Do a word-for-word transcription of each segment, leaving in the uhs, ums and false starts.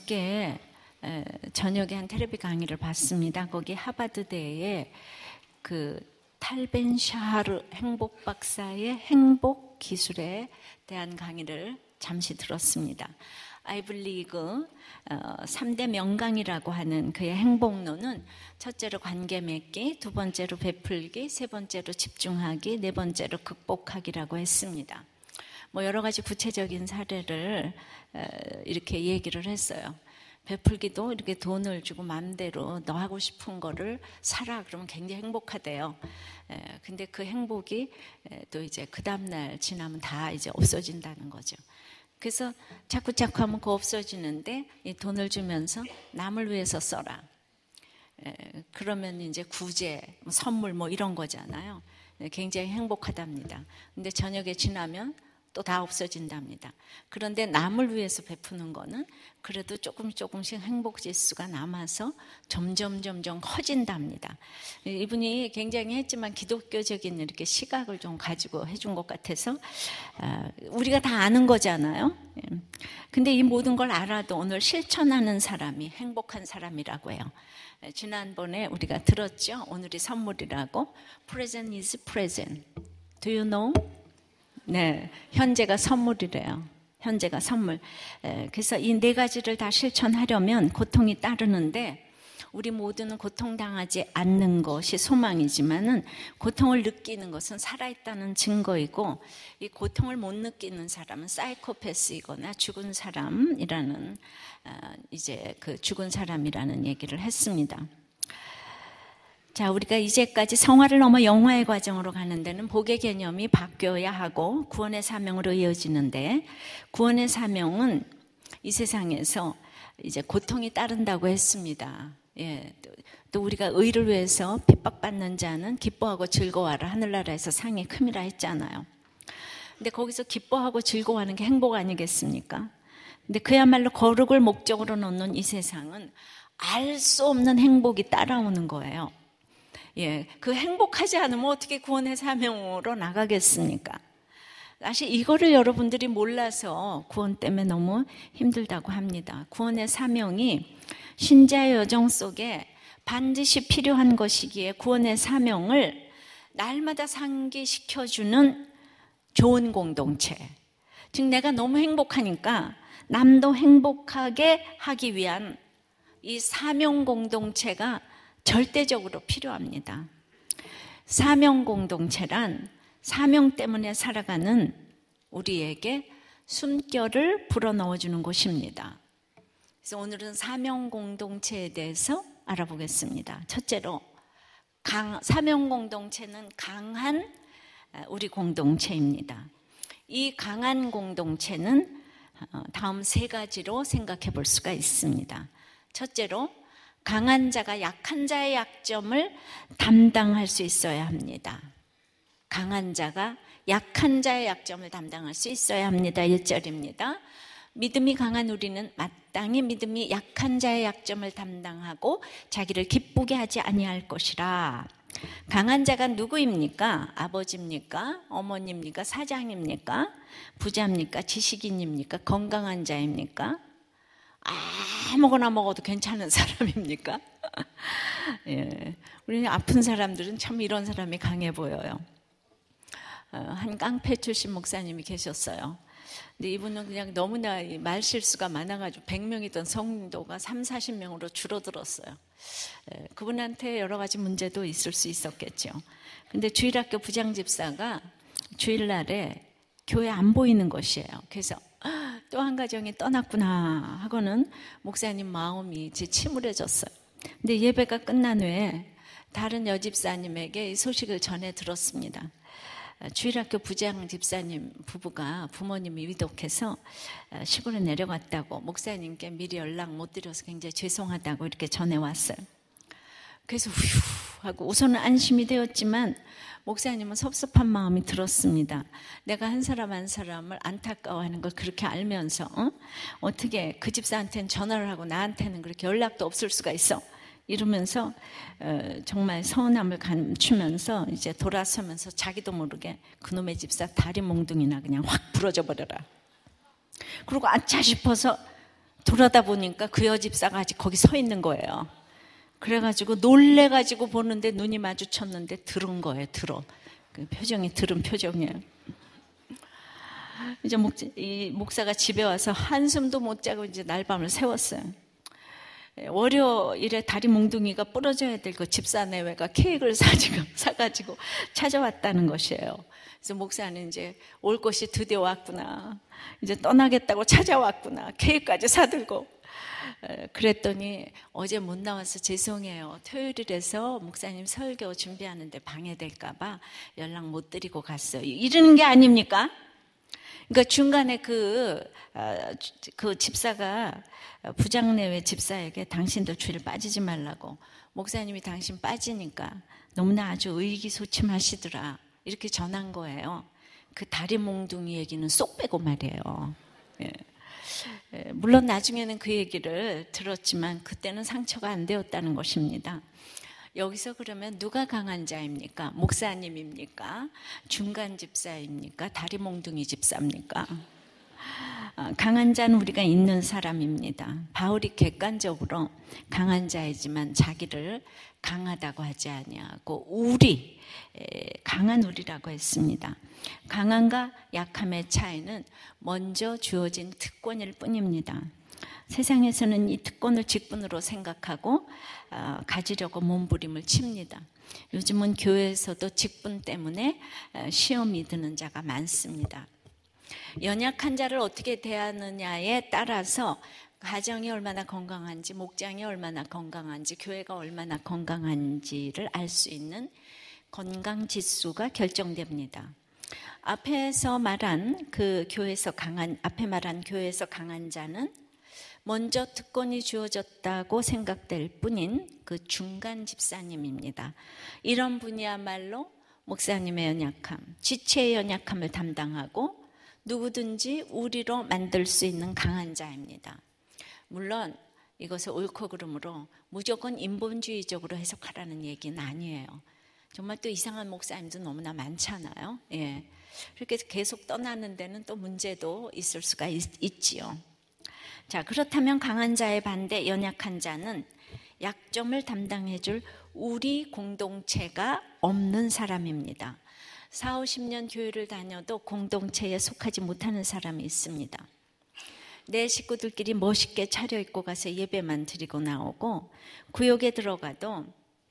어저께 저녁에 한 텔레비 강의를 봤습니다. 거기 하버드대에 그 탈벤 샤하르 행복 박사의 행복 기술에 대한 강의를 잠시 들었습니다. 아이블리그 삼 대 명강이라고 하는 그의 행복론은 첫째로 관계 맺기, 두 번째로 베풀기, 세 번째로 집중하기, 네 번째로 극복하기라고 했습니다. 뭐 여러 가지 구체적인 사례를 이렇게 얘기를 했어요. 베풀기도 이렇게 돈을 주고 마음대로 너 하고 싶은 거를 사라 그러면 굉장히 행복하대요. 근데 그 행복이 또 이제 그 다음날 지나면 다 이제 없어진다는 거죠. 그래서 자꾸 자꾸 하면 그거 없어지는데 이 돈을 주면서 남을 위해서 써라. 그러면 이제 구제, 선물 뭐 이런 거잖아요. 굉장히 행복하답니다. 근데 저녁에 지나면 또 다 없어진답니다. 그런데 남을 위해서 베푸는 거는 그래도 조금 조금씩 행복 지수가 남아서 점점 점점 커진답니다. 이분이 굉장히 했지만 기독교적인 이렇게 시각을 좀 가지고 해준 것 같아서 우리가 다 아는 거잖아요. 근데 이 모든 걸 알아도 오늘 실천하는 사람이 행복한 사람이라고 해요. 지난번에 우리가 들었죠. 오늘이 선물이라고. Present is present. Do you know? 네, 현재가 선물이래요. 현재가 선물. 그래서 이 네 가지를 다 실천하려면 고통이 따르는데 우리 모두는 고통당하지 않는 것이 소망이지만은 고통을 느끼는 것은 살아있다는 증거이고 이 고통을 못 느끼는 사람은 사이코패스이거나 죽은 사람이라는 이제 그 죽은 사람이라는 얘기를 했습니다. 자, 우리가 이제까지 성화를 넘어 영화의 과정으로 가는 데는 복의 개념이 바뀌어야 하고 구원의 사명으로 이어지는데 구원의 사명은 이 세상에서 이제 고통이 따른다고 했습니다. 예, 또, 또 우리가 의를 위해서 핍박받는 자는 기뻐하고 즐거워하라 하늘나라에서 상이 큼이라 했잖아요. 근데 거기서 기뻐하고 즐거워하는 게 행복 아니겠습니까? 근데 그야말로 거룩을 목적으로 놓는 이 세상은 알 수 없는 행복이 따라오는 거예요. 예, 그 행복하지 않으면 어떻게 구원의 사명으로 나가겠습니까? 사실 이거를 여러분들이 몰라서 구원 때문에 너무 힘들다고 합니다. 구원의 사명이 신자의 여정 속에 반드시 필요한 것이기에 구원의 사명을 날마다 상기시켜주는 좋은 공동체. 즉 내가 너무 행복하니까 남도 행복하게 하기 위한 이 사명 공동체가 절대적으로 필요합니다. 사명 공동체란 사명 때문에 살아가는 우리에게 숨결을 불어넣어주는 곳입니다. 그래서 오늘은 사명 공동체에 대해서 알아보겠습니다. 첫째로 강, 사명 공동체는 강한 우리 공동체입니다. 이 강한 공동체는 다음 세 가지로 생각해 볼 수가 있습니다. 첫째로 강한 자가 약한 자의 약점을 담당할 수 있어야 합니다. 강한 자가 약한 자의 약점을 담당할 수 있어야 합니다. 일 절입니다. 믿음이 강한 우리는 마땅히 믿음이 약한 자의 약점을 담당하고 자기를 기쁘게 하지 아니할 것이라. 강한 자가 누구입니까? 아버지입니까? 어머니입니까? 사장입니까? 부자입니까? 지식인입니까? 건강한 자입니까? 아무거나 먹어도 괜찮은 사람입니까? 예, 우리 아픈 사람들은 참 이런 사람이 강해 보여요. 한 깡패 출신 목사님이 계셨어요. 근데 이분은 그냥 너무나 말 실수가 많아가지고 백 명이던 성도가 삼사십 명으로 줄어들었어요. 예, 그분한테 여러 가지 문제도 있을 수 있었겠죠. 근데 주일학교 부장집사가 주일날에 교회 안 보이는 것이에요. 그래서 또 한 가정이 떠났구나 하고는 목사님 마음이 이제 침울해졌어요. 근데 예배가 끝난 후에 다른 여집사님에게 이 소식을 전해 들었습니다. 주일학교 부장 집사님 부부가 부모님이 위독해서 시골에 내려갔다고 목사님께 미리 연락 못 드려서 굉장히 죄송하다고 이렇게 전해왔어요. 그래서 휴 하고 우선은 안심이 되었지만 목사님은 섭섭한 마음이 들었습니다. 내가 한 사람 한 사람을 안타까워하는 걸 그렇게 알면서 어? 어떻게 그 집사한테는 전화를 하고 나한테는 그렇게 연락도 없을 수가 있어? 이러면서 어, 정말 서운함을 감추면서 이제 돌아서면서 자기도 모르게 그놈의 집사 다리 몽둥이나 그냥 확 부러져 버려라. 그리고 아차 싶어서 돌아다 보니까 그 여집사가 아직 거기 서 있는 거예요. 그래가지고 놀래가지고 보는데 눈이 마주쳤는데 들은 거예요. 들어. 그 표정이 들은 표정이에요. 이제 목, 이 목사가 집에 와서 한숨도 못 자고 이제 날밤을 새웠어요. 월요일에 다리 몽둥이가 부러져야 될 그 집사 내외가 케이크를 사지고, 사가지고 찾아왔다는 것이에요. 그래서 목사는 이제 올 것이 드디어 왔구나. 이제 떠나겠다고 찾아왔구나. 케이크까지 사들고. 그랬더니 어제 못 나와서 죄송해요. 토요일이라서 목사님 설교 준비하는데 방해될까봐 연락 못 드리고 갔어요. 이러는 게 아닙니까? 그러니까 중간에 그, 그 집사가 부장내외 집사에게 당신도 주일 빠지지 말라고, 목사님이 당신 빠지니까 너무나 아주 의기소침하시더라 이렇게 전한 거예요. 그 다리 몽둥이 얘기는 쏙 빼고 말이에요. 예. 물론 나중에는 그 얘기를 들었지만 그때는 상처가 안 되었다는 것입니다. 여기서 그러면 누가 강한 자입니까? 목사님입니까? 중간 집사입니까? 다리 몽둥이 집사입니까? 강한 자는 우리가 있는 사람입니다. 바울이 객관적으로 강한 자이지만 자기를 강하다고 하지 아니하고 우리, 강한 우리라고 했습니다. 강함과 약함의 차이는 먼저 주어진 특권일 뿐입니다. 세상에서는 이 특권을 직분으로 생각하고 가지려고 몸부림을 칩니다. 요즘은 교회에서도 직분 때문에 시험이 드는 자가 많습니다. 연약한 자를 어떻게 대하느냐에 따라서 가정이 얼마나 건강한지, 목장이 얼마나 건강한지, 교회가 얼마나 건강한지를 알 수 있는 건강 지수가 결정됩니다. 앞에서 말한 그 교회에서 강한, 앞에 말한 교회에서 강한 자는 먼저 특권이 주어졌다고 생각될 뿐인 그 중간 집사님입니다. 이런 분이야말로 목사님의 연약함, 지체의 연약함을 담당하고 누구든지 우리로 만들 수 있는 강한 자입니다. 물론 이것을 옳고 그름으로 무조건 인본주의적으로 해석하라는 얘기는 아니에요. 정말 또 이상한 목사님도 너무나 많잖아요. 예. 이렇게 계속 떠나는 데는 또 문제도 있을 수가 있, 있지요. 자, 그렇다면 강한 자의 반대 연약한 자는 약점을 담당해 줄 우리 공동체가 없는 사람입니다. 사오십 년 교회를 다녀도 공동체에 속하지 못하는 사람이 있습니다. 내 식구들끼리 멋있게 차려입고 가서 예배만 드리고 나오고, 구역에 들어가도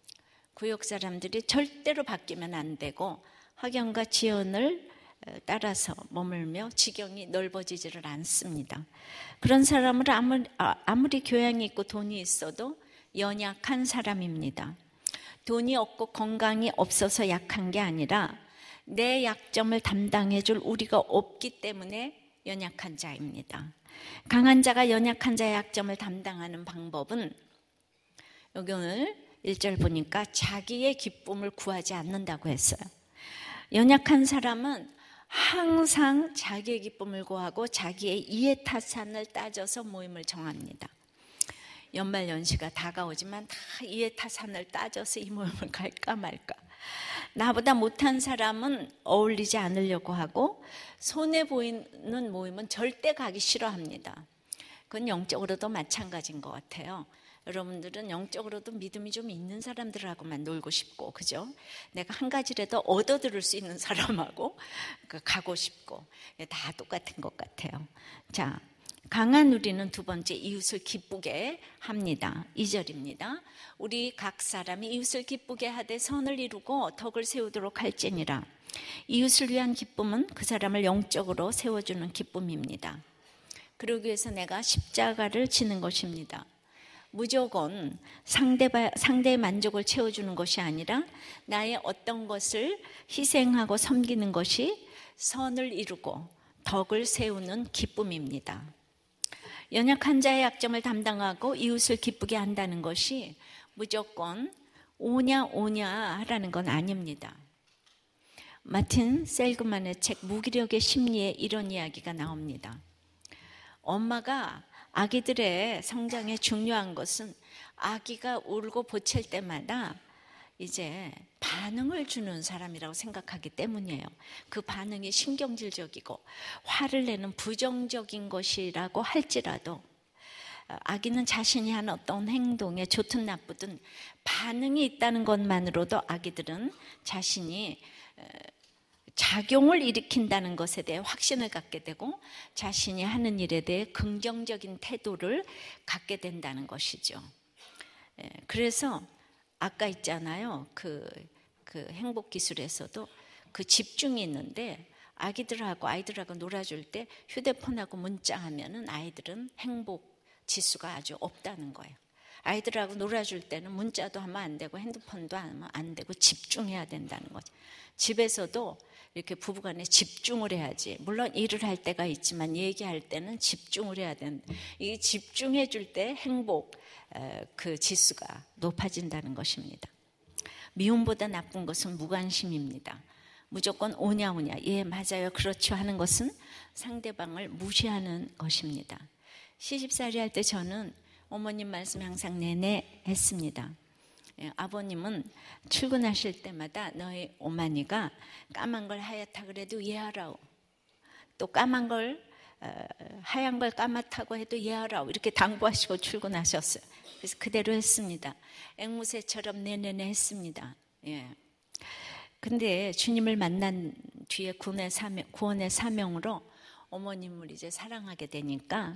구역 사람들이 절대로 바뀌면 안 되고 학연과 지연을 따라서 머물며 지경이 넓어지지를 않습니다. 그런 사람을 아무리, 아무리 교양이 있고 돈이 있어도 연약한 사람입니다. 돈이 없고 건강이 없어서 약한 게 아니라 내 약점을 담당해 줄 우리가 없기 때문에 연약한 자입니다. 강한 자가 연약한 자의 약점을 담당하는 방법은, 여기 오늘 일 절 보니까 자기의 기쁨을 구하지 않는다고 했어요. 연약한 사람은 항상 자기의 기쁨을 구하고 자기의 이해타산을 따져서 모임을 정합니다. 연말연시가 다가오지만 다 이해타산을 따져서 이 모임을 갈까 말까. 나보다 못한 사람은 어울리지 않으려고 하고 손해보이는 모임은 절대 가기 싫어합니다. 그건 영적으로도 마찬가지인 것 같아요. 여러분들은 영적으로도 믿음이 좀 있는 사람들하고만 놀고 싶고, 그죠? 내가 한 가지라도 얻어들을 수 있는 사람하고 가고 싶고, 다 똑같은 것 같아요. 자, 강한 우리는 두 번째, 이웃을 기쁘게 합니다. 이 절입니다. 우리 각 사람이 이웃을 기쁘게 하되 선을 이루고 덕을 세우도록 할지니라. 이웃을 위한 기쁨은 그 사람을 영적으로 세워주는 기쁨입니다. 그러기 위해서 내가 십자가를 지는 것입니다. 무조건 상대, 상대의 만족을 채워주는 것이 아니라 나의 어떤 것을 희생하고 섬기는 것이 선을 이루고 덕을 세우는 기쁨입니다. 연약한 자의 약점을 담당하고 이웃을 기쁘게 한다는 것이 무조건 오냐 오냐 하라는 건 아닙니다. 마틴 셀그만의 책 무기력의 심리에 이런 이야기가 나옵니다. 엄마가 아기들의 성장에 중요한 것은 아기가 울고 보챌 때마다 이제 반응을 주는 사람이라고 생각하기 때문이에요. 그 반응이 신경질적이고 화를 내는 부정적인 것이라고 할지라도 아기는 자신이 한 어떤 행동에 좋든 나쁘든 반응이 있다는 것만으로도 아기들은 자신이 작용을 일으킨다는 것에 대해 확신을 갖게 되고 자신이 하는 일에 대해 긍정적인 태도를 갖게 된다는 것이죠. 그래서 아까 있잖아요. 그, 그 행복 기술에서도 그 집중이 있는데 아기들하고 아이들하고 놀아줄 때 휴대폰하고 문자하면은 아이들은 행복 지수가 아주 없다는 거예요. 아이들하고 놀아줄 때는 문자도 하면 안 되고 핸드폰도 하면 안 되고 집중해야 된다는 거죠. 집에서도 이렇게 부부간에 집중을 해야지. 물론 일을 할 때가 있지만 얘기할 때는 집중을 해야 된다. 이 집중해 줄 때 행복 그 지수가 높아진다는 것입니다. 미움보다 나쁜 것은 무관심입니다. 무조건 오냐 오냐, 예 맞아요 그렇죠 하는 것은 상대방을 무시하는 것입니다. 시집살이 할 때 저는 어머님 말씀 항상 내내 했습니다. 예, 아버님은 출근하실 때마다 너희 오마니가 까만 걸 하얗다 그래도 예하라오, 또 까만 걸 어, 하얀 걸 까맣다고 해도 예하라오 이렇게 당부하시고 출근하셨어요. 그래서 그대로 했습니다. 앵무새처럼 내내내 했습니다. 예. 근데 주님을 만난 뒤에 구원의 사명, 구원의 사명으로 어머님을 이제 사랑하게 되니까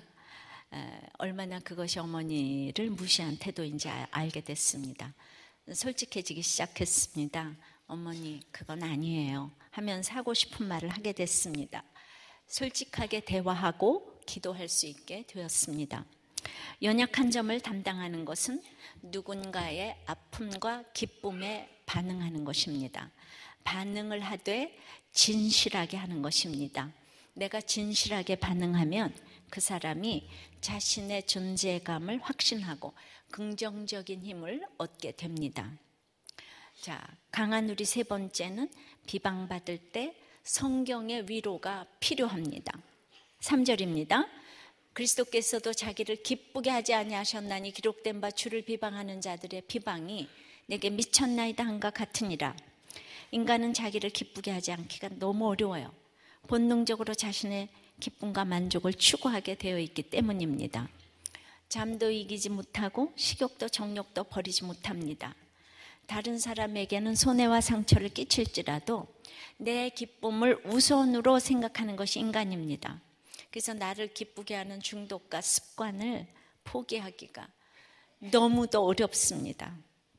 얼마나 그것이 어머니를 무시한 태도인지 알게 됐습니다. 솔직해지기 시작했습니다. 어머니 그건 아니에요 하면서 하고 싶은 말을 하게 됐습니다. 솔직하게 대화하고 기도할 수 있게 되었습니다. 연약한 점을 담당하는 것은 누군가의 아픔과 기쁨에 반응하는 것입니다. 반응을 하되 진실하게 하는 것입니다. 내가 진실하게 반응하면 그 사람이 자신의 존재감을 확신하고 긍정적인 힘을 얻게 됩니다. 자, 강한 우리 세 번째는 비방받을 때 성경의 위로가 필요합니다. 삼 절입니다. 그리스도께서도 자기를 기쁘게 하지 아니하셨나니 기록된 바 주를 비방하는 자들의 비방이 내게 미쳤나이다 한과 같으니라. 인간은 자기를 기쁘게 하지 않기가 너무 어려워요. 본능적으로 자신의 기쁨과 만족을 추구하게 되어 있기 때문입니다. 잠도 이기지 못하고 식욕도 정욕도 버리지 못합니다. 다른 사람에게는 손해와 상처를 끼칠지라도 내 기쁨을 우선으로 생각하는 것이 인간입니다. 그래서 나를 기쁘게 하는 중독과 습관을 포기하기가 너무도 어렵습니다.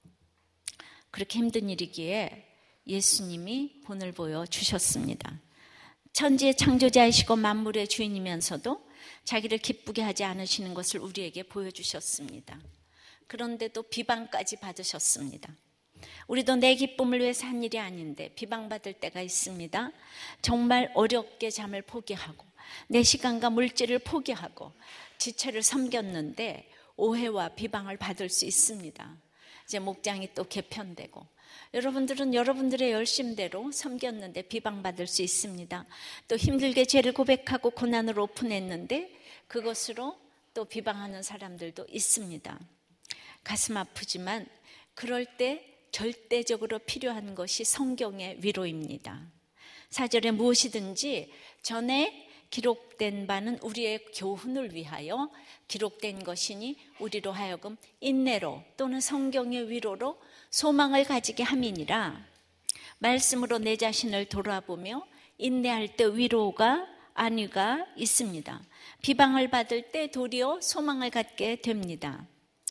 그렇게 힘든 일이기에 예수님이 본을 보여주셨습니다. 천지의 창조자이시고 만물의 주인이면서도 자기를 기쁘게 하지 않으시는 것을 우리에게 보여주셨습니다. 그런데도 비방까지 받으셨습니다. 우리도 내 기쁨을 위해서 한 일이 아닌데 비방받을 때가 있습니다. 정말 어렵게 잠을 포기하고 내 시간과 물질을 포기하고 지체를 섬겼는데 오해와 비방을 받을 수 있습니다. 이제 목장이 또 개편되고 여러분들은 여러분들의 열심대로 섬겼는데 비방받을 수 있습니다. 또 힘들게 죄를 고백하고 고난을 오픈했는데 그것으로 또 비방하는 사람들도 있습니다. 가슴 아프지만 그럴 때 절대적으로 필요한 것이 성경의 위로입니다. 사 절에 무엇이든지 전에 기록된 바는 우리의 교훈을 위하여 기록된 것이니 우리로 하여금 인내로 또는 성경의 위로로 소망을 가지게 함이니라. 말씀으로 내 자신을 돌아보며 인내할 때 위로가 안위가 있습니다. 비방을 받을 때 도리어 소망을 갖게 됩니다.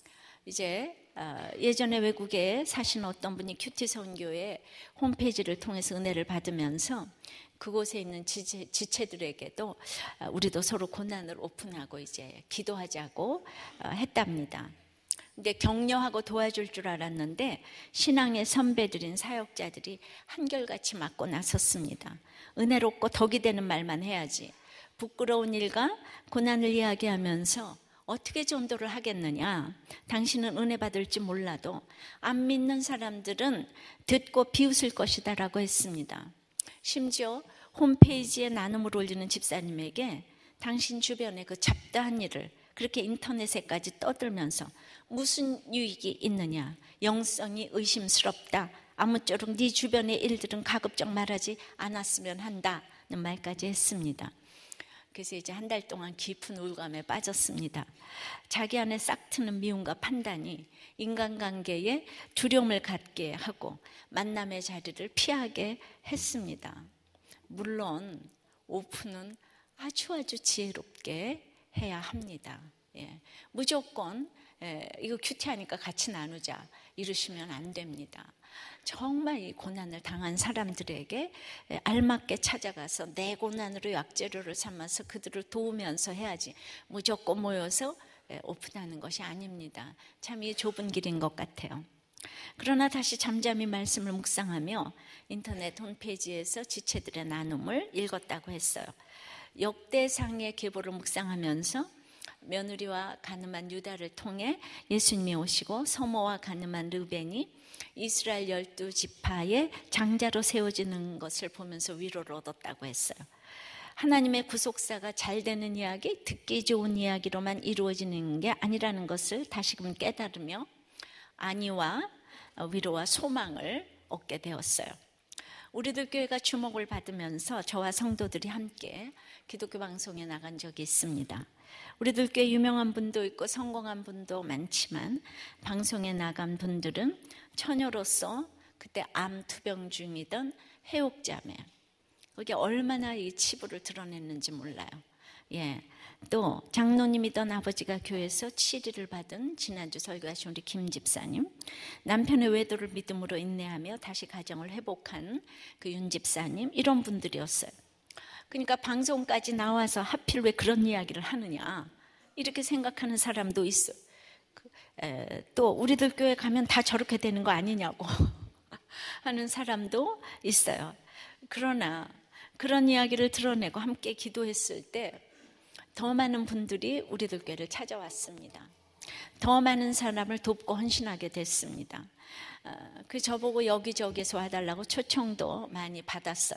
이제 예전에 외국에 사신 어떤 분이 큐티 선교회 홈페이지를 통해서 은혜를 받으면서 그곳에 있는 지체, 지체들에게도 우리도 서로 고난을 오픈하고 이제 기도하자고 했답니다. 근데 격려하고 도와줄 줄 알았는데 신앙의 선배들인 사역자들이 한결같이 맞고 나섰습니다. 은혜롭고 덕이 되는 말만 해야지 부끄러운 일과 고난을 이야기하면서 어떻게 전도를 하겠느냐, 당신은 은혜 받을지 몰라도 안 믿는 사람들은 듣고 비웃을 것이다 라고 했습니다. 심지어 홈페이지에 나눔을 올리는 집사님에게 당신 주변에 그 잡다한 일을 그렇게 인터넷에까지 떠들면서 무슨 유익이 있느냐, 영성이 의심스럽다, 아무쪼록 네 주변의 일들은 가급적 말하지 않았으면 한다는 말까지 했습니다. 그래서 이제 한 달 동안 깊은 우울감에 빠졌습니다. 자기 안에 싹 트는 미움과 판단이 인간관계에 두려움을 갖게 하고 만남의 자리를 피하게 했습니다. 물론 오픈은 아주 아주 지혜롭게 해야 합니다. 예, 무조건 예, 이거 큐티하니까 같이 나누자 이러시면 안 됩니다. 정말 이 고난을 당한 사람들에게 알맞게 찾아가서 내 고난으로 약재료를 삼아서 그들을 도우면서 해야지 무조건 모여서 오픈하는 것이 아닙니다. 참 이 좁은 길인 것 같아요. 그러나 다시 잠잠히 말씀을 묵상하며 인터넷 홈페이지에서 지체들의 나눔을 읽었다고 했어요. 역대상의 계보를 묵상하면서 며느리와 가늠한 유다를 통해 예수님이 오시고 소모와 가늠한 르벤이 이스라엘 열두 지파의 장자로 세워지는 것을 보면서 위로를 얻었다고 했어요. 하나님의 구속사가 잘 되는 이야기, 듣기 좋은 이야기로만 이루어지는 게 아니라는 것을 다시금 깨달으며 안위와 위로와 소망을 얻게 되었어요. 우리들 교회가 주목을 받으면서 저와 성도들이 함께 기독교 방송에 나간 적이 있습니다. 우리들 교회 유명한 분도 있고 성공한 분도 많지만 방송에 나간 분들은 처녀로서 그때 암 투병 중이던 해옥자매, 그게 얼마나 이 치부를 드러냈는지 몰라요. 예, 또 장로님이던 아버지가 교회에서 치리를 받은 지난주 설교하신 우리 김 집사님, 남편의 외도를 믿음으로 인내하며 다시 가정을 회복한 그 윤 집사님, 이런 분들이었어요. 그러니까 방송까지 나와서 하필 왜 그런 이야기를 하느냐 이렇게 생각하는 사람도 있어요. 에, 또 우리들 교회 가면 다 저렇게 되는 거 아니냐고 하는 사람도 있어요. 그러나 그런 이야기를 드러내고 함께 기도했을 때 더 많은 분들이 우리들 교회를 찾아왔습니다. 더 많은 사람을 돕고 헌신하게 됐습니다. 그 저보고 여기저기서 와달라고 초청도 많이 받았어요.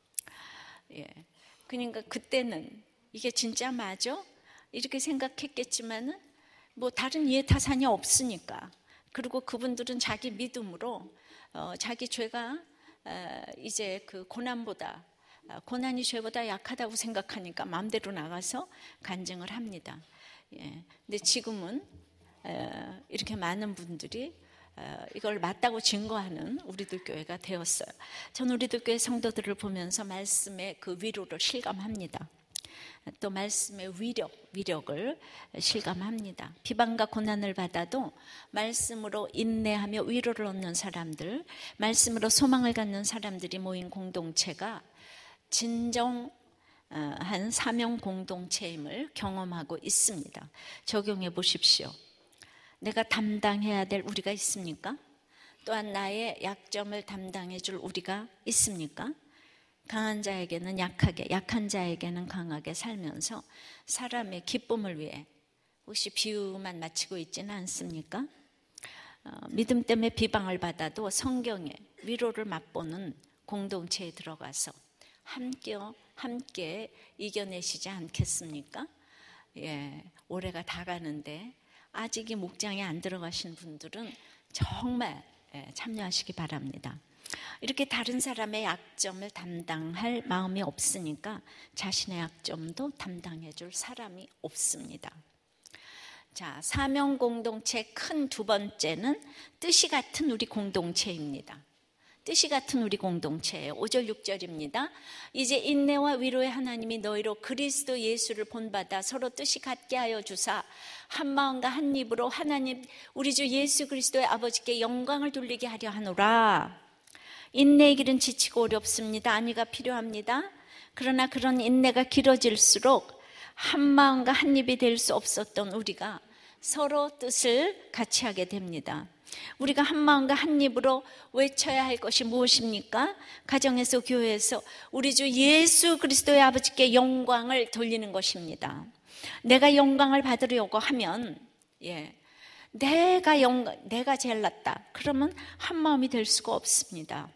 예. 그러니까 그때는 이게 진짜 맞아? 이렇게 생각했겠지만은 뭐 다른 이해타산이 없으니까, 그리고 그분들은 자기 믿음으로 어, 자기 죄가 어, 이제 그 고난보다 고난이 죄보다 약하다고 생각하니까 마음대로 나가서 간증을 합니다. 예. 근데 지금은 에, 이렇게 많은 분들이 에, 이걸 맞다고 증거하는 우리들 교회가 되었어요. 저는 우리들 교회 성도들을 보면서 말씀의 그 위로를 실감합니다. 또 말씀의 위력, 위력을 실감합니다. 비방과 고난을 받아도 말씀으로 인내하며 위로를 얻는 사람들, 말씀으로 소망을 갖는 사람들이 모인 공동체가 진정한 사명 공동체임을 경험하고 있습니다. 적용해 보십시오. 내가 담당해야 될 우리가 있습니까? 또한 나의 약점을 담당해 줄 우리가 있습니까? 강한 자에게는 약하게, 약한 자에게는 강하게 살면서 사람의 기쁨을 위해 혹시 비유만 마치고 있지는 않습니까? 어, 믿음 때문에 비방을 받아도 성경의 위로를 맛보는 공동체에 들어가서 함께, 함께 이겨내시지 않겠습니까? 예, 올해가 다 가는데 아직 이 목장에 안 들어가신 분들은 정말 예, 참여하시기 바랍니다. 이렇게 다른 사람의 약점을 담당할 마음이 없으니까 자신의 약점도 담당해 줄 사람이 없습니다. 자, 사명 공동체 큰 두 번째는 뜻이 같은 우리 공동체입니다. 뜻이 같은 우리 공동체예요. 오 절 육 절입니다. 이제 인내와 위로의 하나님이 너희로 그리스도 예수를 본받아 서로 뜻이 같게 하여 주사 한 마음과 한 입으로 하나님 우리 주 예수 그리스도의 아버지께 영광을 돌리게 하려 하노라. 인내의 길은 지치고 어렵습니다. 안위가 필요합니다. 그러나 그런 인내가 길어질수록 한 마음과 한 입이 될 수 없었던 우리가 서로 뜻을 같이 하게 됩니다. 우리가 한 마음과 한 입으로 외쳐야 할 것이 무엇입니까? 가정에서 교회에서 우리 주 예수 그리스도의 아버지께 영광을 돌리는 것입니다. 내가 영광을 받으려고 하면 예, 내가 영광, 내가 제일 낫다. 그러면 한 마음이 될 수가 없습니다.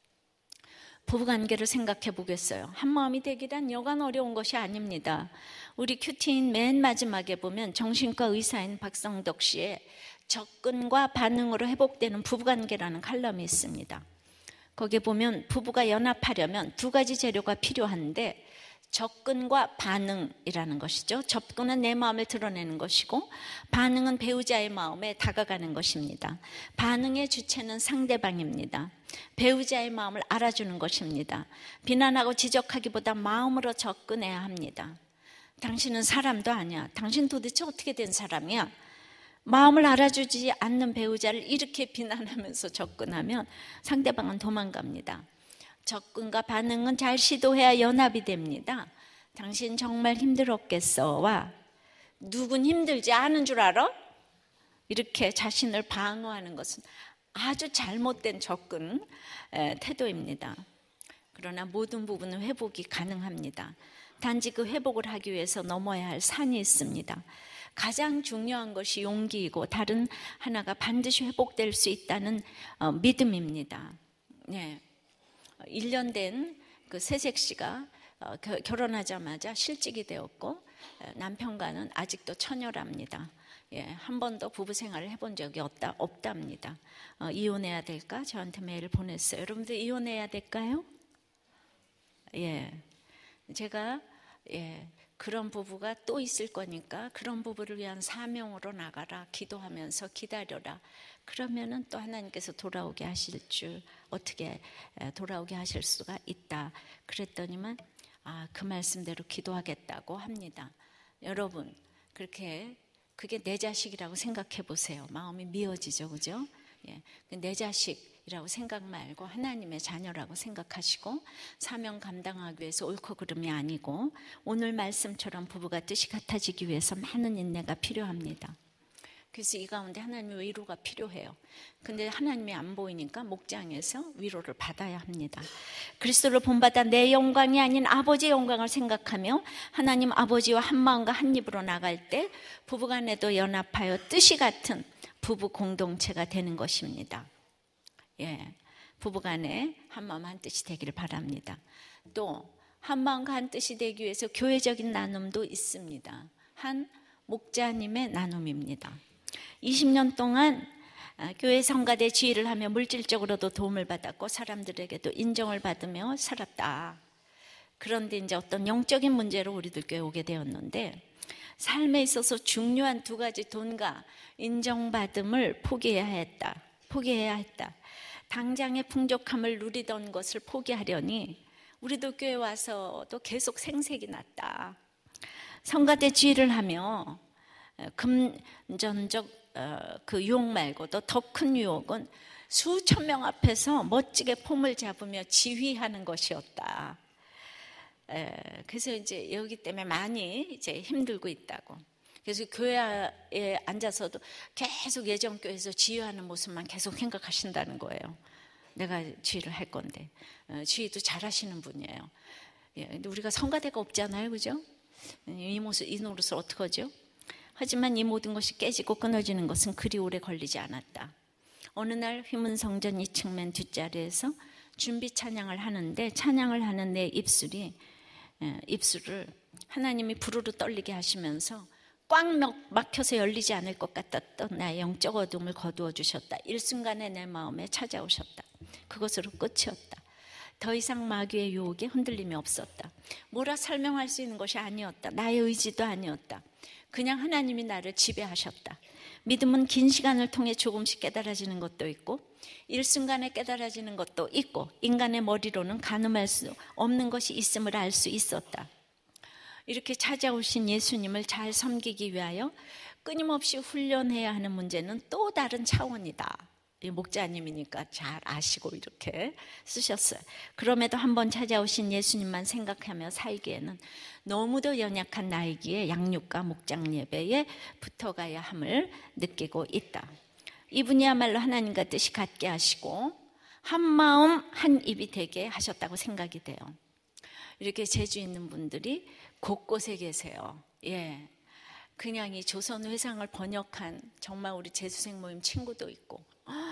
부부관계를 생각해 보겠어요. 한 마음이 되기란 여간 어려운 것이 아닙니다. 우리 큐티인 맨 마지막에 보면 정신과 의사인 박성덕 씨의 접근과 반응으로 회복되는 부부관계라는 칼럼이 있습니다. 거기에 보면 부부가 연합하려면 두 가지 재료가 필요한데 접근과 반응이라는 것이죠. 접근은 내 마음을 드러내는 것이고 반응은 배우자의 마음에 다가가는 것입니다. 반응의 주체는 상대방입니다. 배우자의 마음을 알아주는 것입니다. 비난하고 지적하기보다 마음으로 접근해야 합니다. 당신은 사람도 아니야. 당신 도대체 어떻게 된 사람이야? 마음을 알아주지 않는 배우자를 이렇게 비난하면서 접근하면 상대방은 도망갑니다. 접근과 반응은 잘 시도해야 연합이 됩니다. 당신 정말 힘들었겠어와 누군 힘들지 않은 줄 알아? 이렇게 자신을 방어하는 것은 아주 잘못된 접근 태도입니다. 그러나 모든 부분은 회복이 가능합니다. 단지 그 회복을 하기 위해서 넘어야 할 산이 있습니다. 가장 중요한 것이 용기이고 다른 하나가 반드시 회복될 수 있다는 믿음입니다. 네. 일 년 된 그 세색 씨가 결혼하자마자 실직이 되었고 남편과는 아직도 처녀랍니다. 예, 한 번도 부부 생활을 해본 적이 없다, 없답니다. 어, 이혼해야 될까? 저한테 메일을 보냈어요. 여러분들 이혼해야 될까요? 예, 제가 예, 그런 부부가 또 있을 거니까 그런 부부를 위한 사명으로 나가라, 기도하면서 기다려라. 그러면은 또 하나님께서 돌아오게 하실 줄, 어떻게 돌아오게 하실 수가 있다. 그랬더니만 아, 그 말씀대로 기도하겠다고 합니다. 여러분, 그렇게 그게 내 자식이라고 생각해 보세요. 마음이 미어지죠, 그죠? 예, 내 자식이라고 생각 말고 하나님의 자녀라고 생각하시고 사명 감당하기 위해서 옳고 그름이 아니고 오늘 말씀처럼 부부가 뜻이 같아지기 위해서 많은 인내가 필요합니다. 그래서 이 가운데 하나님의 위로가 필요해요. 근데 하나님이 안 보이니까 목장에서 위로를 받아야 합니다. 그리스도를 본받아 내 영광이 아닌 아버지의 영광을 생각하며 하나님 아버지와 한 마음과 한 입으로 나갈 때 부부간에도 연합하여 뜻이 같은 부부 공동체가 되는 것입니다. 예, 부부간에 한 마음 한 뜻이 되기를 바랍니다. 또 한 마음과 한 뜻이 되기 위해서 교회적인 나눔도 있습니다. 한 목자님의 나눔입니다. 이십 년 동안 교회 성가대 지휘를 하며 물질적으로도 도움을 받았고 사람들에게도 인정을 받으며 살았다. 그런데 이제 어떤 영적인 문제로 우리들 교회에 오게 되었는데 삶에 있어서 중요한 두 가지 돈과 인정받음을 포기해야 했다. 포기해야 했다. 당장의 풍족함을 누리던 것을 포기하려니 우리도 교회 와서도 계속 생색이 났다. 성가대 지휘를 하며 금전적 그 유혹 말고도 더 큰 유혹은 수천 명 앞에서 멋지게 폼을 잡으며 지휘하는 것이었다. 그래서 이제 여기 때문에 많이 이제 힘들고 있다고. 그래서 교회에 앉아서도 계속 예전교회에서 지휘하는 모습만 계속 생각하신다는 거예요. 내가 지휘를 할 건데 지휘도 잘하시는 분이에요. 근데 우리가 성가대가 없잖아요, 그죠? 이 모습, 이 노릇을 어떻게 하죠? 하지만 이 모든 것이 깨지고 끊어지는 것은 그리 오래 걸리지 않았다. 어느 날 휘문성전 이 층 맨 뒷자리에서 준비 찬양을 하는데 찬양을 하는 내 입술이 입술을 하나님이 부르르 떨리게 하시면서 꽉 막혀서 열리지 않을 것 같았던 나의 영적 어둠을 거두어 주셨다. 일순간에 내 마음에 찾아오셨다. 그것으로 끝이었다. 더 이상 마귀의 유혹에 흔들림이 없었다. 뭐라 설명할 수 있는 것이 아니었다. 나의 의지도 아니었다. 그냥 하나님이 나를 지배하셨다. 믿음은 긴 시간을 통해 조금씩 깨달아지는 것도 있고 일순간에 깨달아지는 것도 있고 인간의 머리로는 가늠할 수 없는 것이 있음을 알 수 있었다. 이렇게 찾아오신 예수님을 잘 섬기기 위하여 끊임없이 훈련해야 하는 문제는 또 다른 차원이다. 목자님이니까 잘 아시고 이렇게 쓰셨어요. 그럼에도 한번 찾아오신 예수님만 생각하며 살기에는 너무도 연약한 나이기에 양육과 목장 예배에 붙어가야 함을 느끼고 있다. 이분이야말로 하나님과 뜻이 같게 하시고 한 마음 한 입이 되게 하셨다고 생각이 돼요. 이렇게 재주 있는 분들이 곳곳에 계세요. 예, 그냥 이 조선 회상을 번역한 정말 우리 재수생 모임 친구도 있고,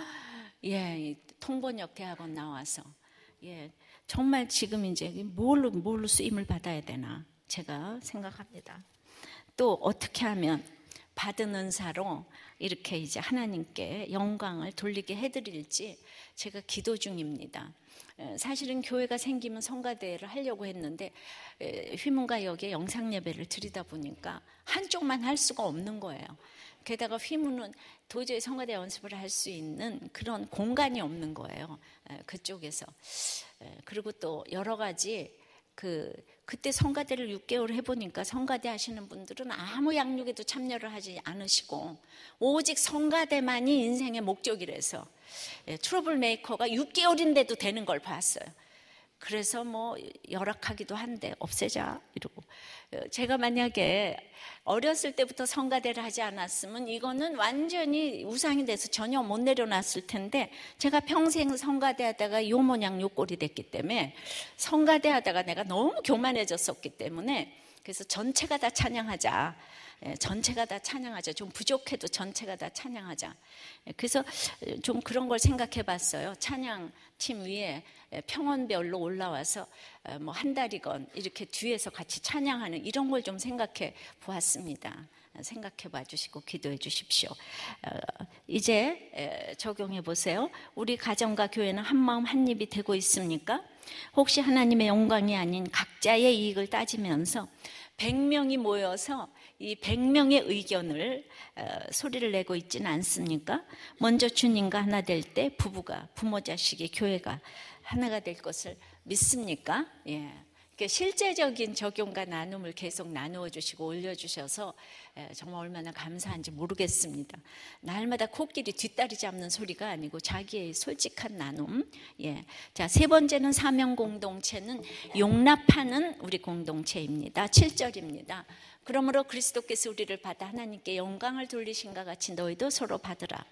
예, 통번역 대학원 나와서, 예, 정말 지금 이제 뭘로 뭘로 쓰임을 받아야 되나 제가 생각합니다. 또 어떻게 하면 받은 은사로 이렇게 이제 하나님께 영광을 돌리게 해드릴지 제가 기도 중입니다. 사실은 교회가 생기면 성가대회를 하려고 했는데 휘문과 역에 영상 예배를 드리다 보니까 한쪽만 할 수가 없는 거예요. 게다가 휘문은 도저히 성가대 연습을 할 수 있는 그런 공간이 없는 거예요. 그쪽에서. 그리고 또 여러 가지 그 그때 성가대를 육 개월 해보니까 성가대 하시는 분들은 아무 양육에도 참여를 하지 않으시고 오직 성가대만이 인생의 목적이라서 트러블 메이커가 육 개월인데도 되는 걸 봤어요. 그래서 뭐 열악하기도 한데 없애자 이러고, 제가 만약에 어렸을 때부터 성가대를 하지 않았으면 이거는 완전히 우상이 돼서 전혀 못 내려놨을 텐데, 제가 평생 성가대 하다가 요 모양 요 꼴이 됐기 때문에, 성가대 하다가 내가 너무 교만해졌었기 때문에, 그래서 전체가 다 찬양하자, 전체가 다 찬양하자, 좀 부족해도 전체가 다 찬양하자. 그래서 좀 그런 걸 생각해 봤어요. 찬양팀 위에 평원별로 올라와서 뭐 한 달이건 이렇게 뒤에서 같이 찬양하는 이런 걸 좀 생각해 보았습니다. 생각해 봐 주시고 기도해 주십시오. 이제 적용해 보세요. 우리 가정과 교회는 한 마음 한 입이 되고 있습니까? 혹시 하나님의 영광이 아닌 각자의 이익을 따지면서 백 명이 모여서 이 백 명의 의견을 어, 소리를 내고 있지는 않습니까? 먼저 주님과 하나 될 때 부부가, 부모 자식이, 교회가 하나가 될 것을 믿습니까? 예. 실제적인 적용과 나눔을 계속 나누어 주시고 올려주셔서 정말 얼마나 감사한지 모르겠습니다. 날마다 코끼리 뒷다리 잡는 소리가 아니고 자기의 솔직한 나눔. 예. 자, 세 번째는 사명 공동체는 용납하는 우리 공동체입니다. 칠 절입니다. 그러므로 그리스도께서 우리를 받아 하나님께 영광을 돌리신과 같이 너희도 서로 받으라.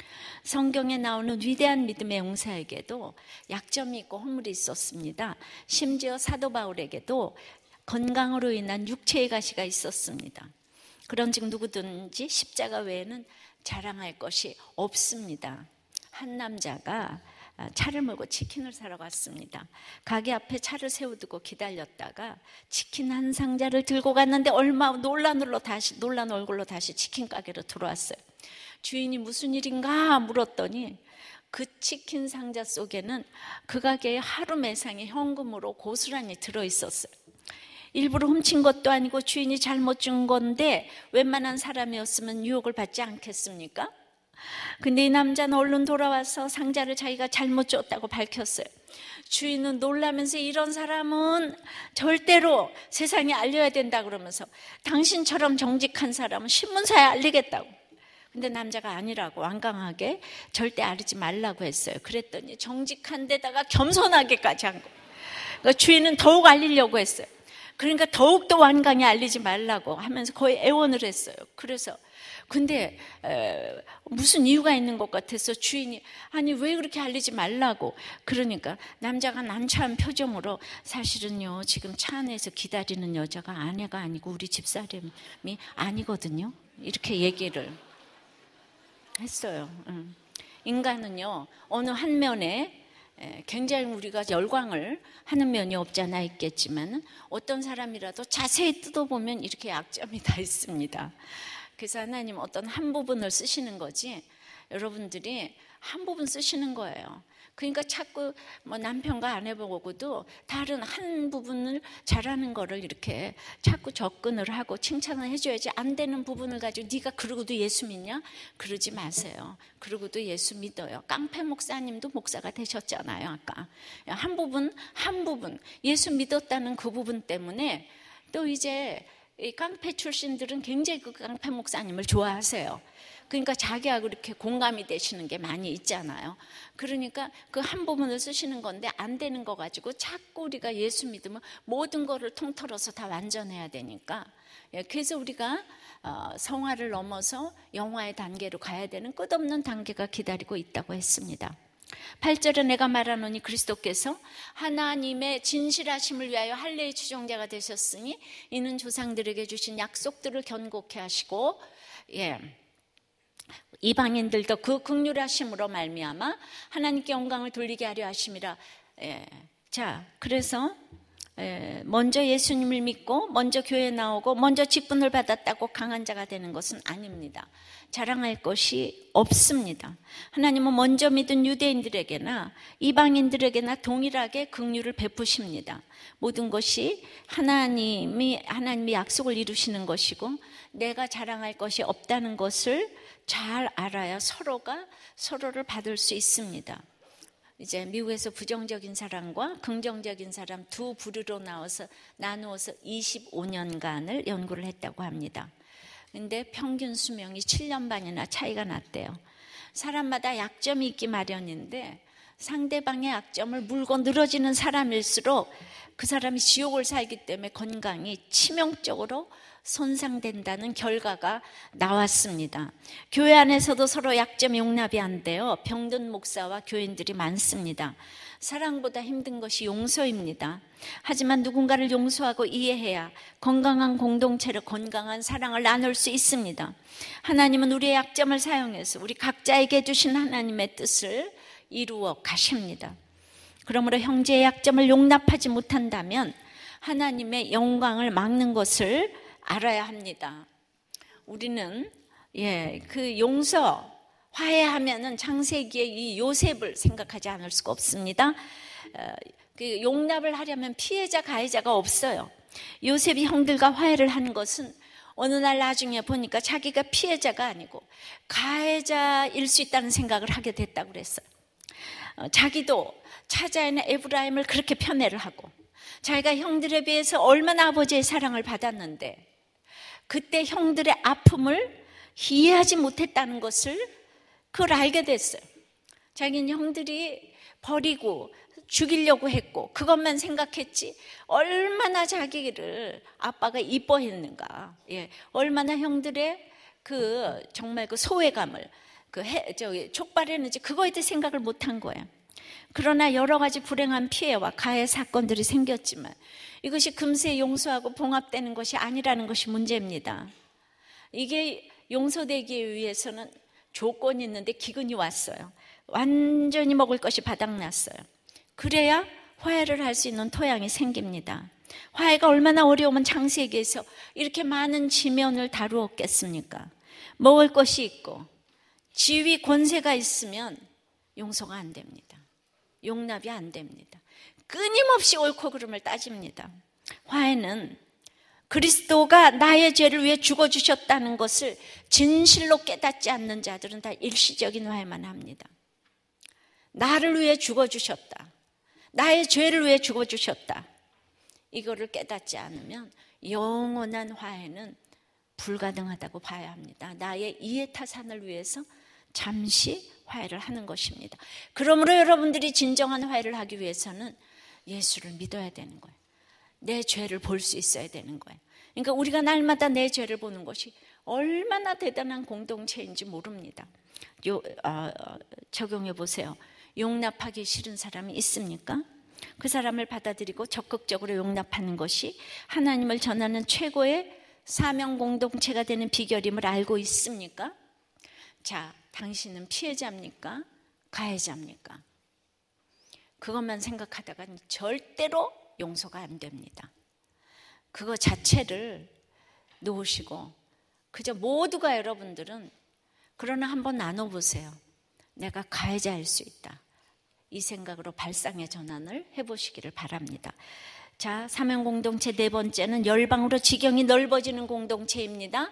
성경에 나오는 위대한 믿음의 용사에게도 약점이 있고 허물이 있었습니다. 심지어 사도 바울에게도 건강으로 인한 육체의 가시가 있었습니다. 그런즉 누구든지 십자가 외에는 자랑할 것이 없습니다. 한 남자가 차를 몰고 치킨을 사러 갔습니다. 가게 앞에 차를 세워두고 기다렸다가 치킨 한 상자를 들고 갔는데 얼마 놀란 얼굴로 다시, 놀란 얼굴로 다시 치킨 가게로 들어왔어요. 주인이 무슨 일인가 물었더니 그 치킨 상자 속에는 그 가게의 하루 매상의 현금으로 고스란히 들어있었어요. 일부러 훔친 것도 아니고 주인이 잘못 준 건데 웬만한 사람이었으면 유혹을 받지 않겠습니까? 근데 이 남자는 얼른 돌아와서 상자를 자기가 잘못 줬다고 밝혔어요. 주인은 놀라면서 이런 사람은 절대로 세상에 알려야 된다 그러면서 당신처럼 정직한 사람은 신문사에 알리겠다고. 근데 남자가 아니라고 완강하게 절대 알리지 말라고 했어요. 그랬더니 정직한 데다가 겸손하게까지 한 거예요. 그러니까 주인은 더욱 알리려고 했어요. 그러니까 더욱더 완강히 알리지 말라고 하면서 거의 애원을 했어요. 그래서 근데 에, 무슨 이유가 있는 것 같아서 주인이 아니 왜 그렇게 알리지 말라고. 그러니까 남자가 난처한 표정으로 사실은요 지금 차 안에서 기다리는 여자가 아내가 아니고 우리 집사람이 아니거든요, 이렇게 얘기를 했어요. 인간은요 어느 한 면에 굉장히 우리가 열광을 하는 면이 없지 않아 있겠지만 어떤 사람이라도 자세히 뜯어보면 이렇게 약점이 다 있습니다. 그래서 하나님 어떤 한 부분을 쓰시는 거지 여러분들이 한 부분 쓰시는 거예요. 그러니까 자꾸 뭐 남편과 아내보고도 다른 한 부분을 잘하는 거를 이렇게 자꾸 접근을 하고 칭찬을 해줘야지, 안 되는 부분을 가지고 네가 그러고도 예수 믿냐? 그러지 마세요. 그러고도 예수 믿어요. 깡패 목사님도 목사가 되셨잖아요. 아까 한 부분 한 부분 예수 믿었다는 그 부분 때문에 또 이제 이 깡패 출신들은 굉장히 그 깡패 목사님을 좋아하세요. 그러니까 자기하고 이렇게 공감이 되시는 게 많이 있잖아요. 그러니까 그 한 부분을 쓰시는 건데 안 되는 거 가지고 자꾸 우리가 예수 믿으면 모든 거를 통틀어서 다 완전해야 되니까, 그래서 우리가 성화를 넘어서 영화의 단계로 가야 되는 끝없는 단계가 기다리고 있다고 했습니다. 팔 절에 내가 말하노니 그리스도께서 하나님의 진실하심을 위하여 할례의 추종자가 되셨으니 이는 조상들에게 주신 약속들을 견고케 하시고 예, 이방인들도 그 긍휼하심으로 말미암아 하나님께 영광을 돌리게 하려 하심이라. 예. 자, 그래서 먼저 예수님을 믿고 먼저 교회 나오고 먼저 직분을 받았다고 강한 자가 되는 것은 아닙니다. 자랑할 것이 없습니다. 하나님은 먼저 믿은 유대인들에게나 이방인들에게나 동일하게 긍휼을 베푸십니다. 모든 것이 하나님이 하나님이 약속을 이루시는 것이고 내가 자랑할 것이 없다는 것을 잘 알아야 서로가 서로를 받을 수 있습니다. 이제 미국에서 부정적인 사람과 긍정적인 사람 두 부류로 나와서 나누어서 이십오 년간을 연구를 했다고 합니다. 근데 평균 수명이 칠 년 반이나 차이가 났대요. 사람마다 약점이 있기 마련인데 상대방의 약점을 물고 늘어지는 사람일수록 그 사람이 지옥을 살기 때문에 건강이 치명적으로 손상된다는 결과가 나왔습니다. 교회 안에서도 서로 약점 용납이 안 돼요. 병든 목사와 교인들이 많습니다. 사랑보다 힘든 것이 용서입니다. 하지만 누군가를 용서하고 이해해야 건강한 공동체로 건강한 사랑을 나눌 수 있습니다. 하나님은 우리의 약점을 사용해서 우리 각자에게 주신 하나님의 뜻을 이루어 가십니다. 그러므로 형제의 약점을 용납하지 못한다면 하나님의 영광을 막는 것을 알아야 합니다. 우리는 예, 그 용서, 화해하면은 창세기의 이 요셉을 생각하지 않을 수가 없습니다. 어, 그 용납을 하려면 피해자, 가해자가 없어요. 요셉이 형들과 화해를 한 것은 어느 날 나중에 보니까 자기가 피해자가 아니고 가해자일 수 있다는 생각을 하게 됐다고 그랬어요. 어, 자기도 찾아있는 에브라임을 그렇게 편애를 하고 자기가 형들에 비해서 얼마나 아버지의 사랑을 받았는데 그때 형들의 아픔을 이해하지 못했다는 것을 그걸 알게 됐어요. 자기는 형들이 버리고 죽이려고 했고 그것만 생각했지 얼마나 자기를 아빠가 이뻐했는가, 예, 얼마나 형들의 그 정말 그 소외감을 그 해, 저기 촉발했는지 그거에 대해 생각을 못한 거예요. 그러나 여러 가지 불행한 피해와 가해 사건들이 생겼지만 이것이 금세 용서하고 봉합되는 것이 아니라는 것이 문제입니다. 이게 용서되기 위해서는 조건이 있는데 기근이 왔어요. 완전히 먹을 것이 바닥났어요. 그래야 화해를 할 수 있는 토양이 생깁니다. 화해가 얼마나 어려우면 창세기에서 이렇게 많은 지면을 다루었겠습니까? 먹을 것이 있고 지위 권세가 있으면 용서가 안 됩니다. 용납이 안 됩니다. 끊임없이 옳고 그름을 따집니다. 화해는 그리스도가 나의 죄를 위해 죽어주셨다는 것을 진실로 깨닫지 않는 자들은 다 일시적인 화해만 합니다. 나를 위해 죽어주셨다, 나의 죄를 위해 죽어주셨다, 이거를 깨닫지 않으면 영원한 화해는 불가능하다고 봐야 합니다. 나의 이해타산을 위해서 잠시 화해를 하는 것입니다. 그러므로 여러분들이 진정한 화해를 하기 위해서는 예수를 믿어야 되는 거예요. 내 죄를 볼 수 있어야 되는 거예요. 그러니까 우리가 날마다 내 죄를 보는 것이 얼마나 대단한 공동체인지 모릅니다. 요, 어, 적용해 보세요. 용납하기 싫은 사람이 있습니까? 그 사람을 받아들이고 적극적으로 용납하는 것이 하나님을 전하는 최고의 사명 공동체가 되는 비결임을 알고 있습니까? 자, 당신은 피해자입니까? 가해자입니까? 그것만 생각하다가는 절대로 용서가 안 됩니다. 그거 자체를 놓으시고 그저 모두가 여러분들은 그러나 한번 나눠보세요. 내가 가해자일 수 있다. 이 생각으로 발상의 전환을 해보시기를 바랍니다. 자, 사명공동체 네 번째는 열방으로 지경이 넓어지는 공동체입니다.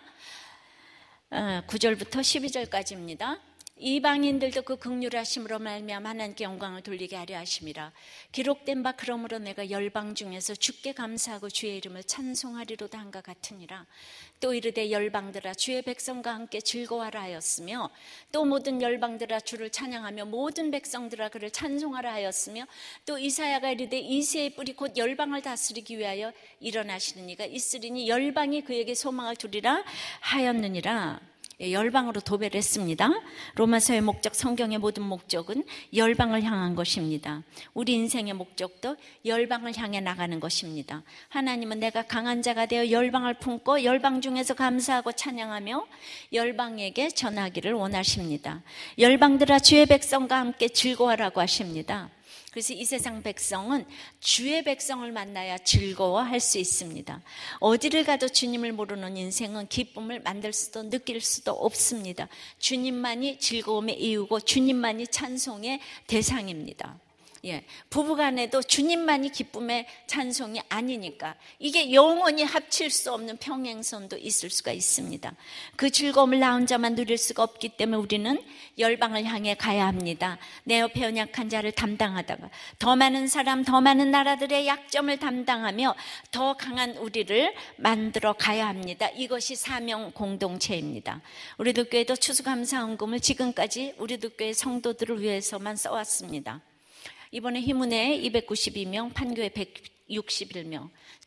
구 절부터 십이 절까지입니다. 이방인들도 그 긍휼하심으로 말미암아 하나님께 영광을 돌리게 하려 하심이라. 기록된 바 그러므로 내가 열방 중에서 주께 감사하고 주의 이름을 찬송하리로다 한가 같으니라. 또 이르되 열방들아 주의 백성과 함께 즐거워하라 하였으며 또 모든 열방들아 주를 찬양하며 모든 백성들아 그를 찬송하라 하였으며 또 이사야가 이르되 이새의 뿌리 곧 열방을 다스리기 위하여 일어나시는 이가 있으리니 열방이 그에게 소망을 두리라 하였느니라. 열방으로 도배를 했습니다. 로마서의 목적, 성경의 모든 목적은 열방을 향한 것입니다. 우리 인생의 목적도 열방을 향해 나가는 것입니다. 하나님은 내가 강한 자가 되어 열방을 품고 열방 중에서 감사하고 찬양하며 열방에게 전하기를 원하십니다. 열방들아 주의 백성과 함께 즐거워하라고 하십니다. 그래서 이 세상 백성은 주의 백성을 만나야 즐거워할 수 있습니다. 어디를 가도 주님을 모르는 인생은 기쁨을 만들 수도 느낄 수도 없습니다. 주님만이 즐거움의 이유고 주님만이 찬송의 대상입니다. 예, 부부간에도 주님만이 기쁨의 찬송이 아니니까 이게 영원히 합칠 수 없는 평행선도 있을 수가 있습니다. 그 즐거움을 나 혼자만 누릴 수가 없기 때문에 우리는 열방을 향해 가야 합니다. 내 옆에 연약한 자를 담당하다가 더 많은 사람, 더 많은 나라들의 약점을 담당하며 더 강한 우리를 만들어 가야 합니다. 이것이 사명 공동체입니다. 우리들 교회도 추수감사헌금을 지금까지 우리들 교회 성도들을 위해서만 써왔습니다. 이번에 희문회 이백구십이 명, 판교회 백육십일 명,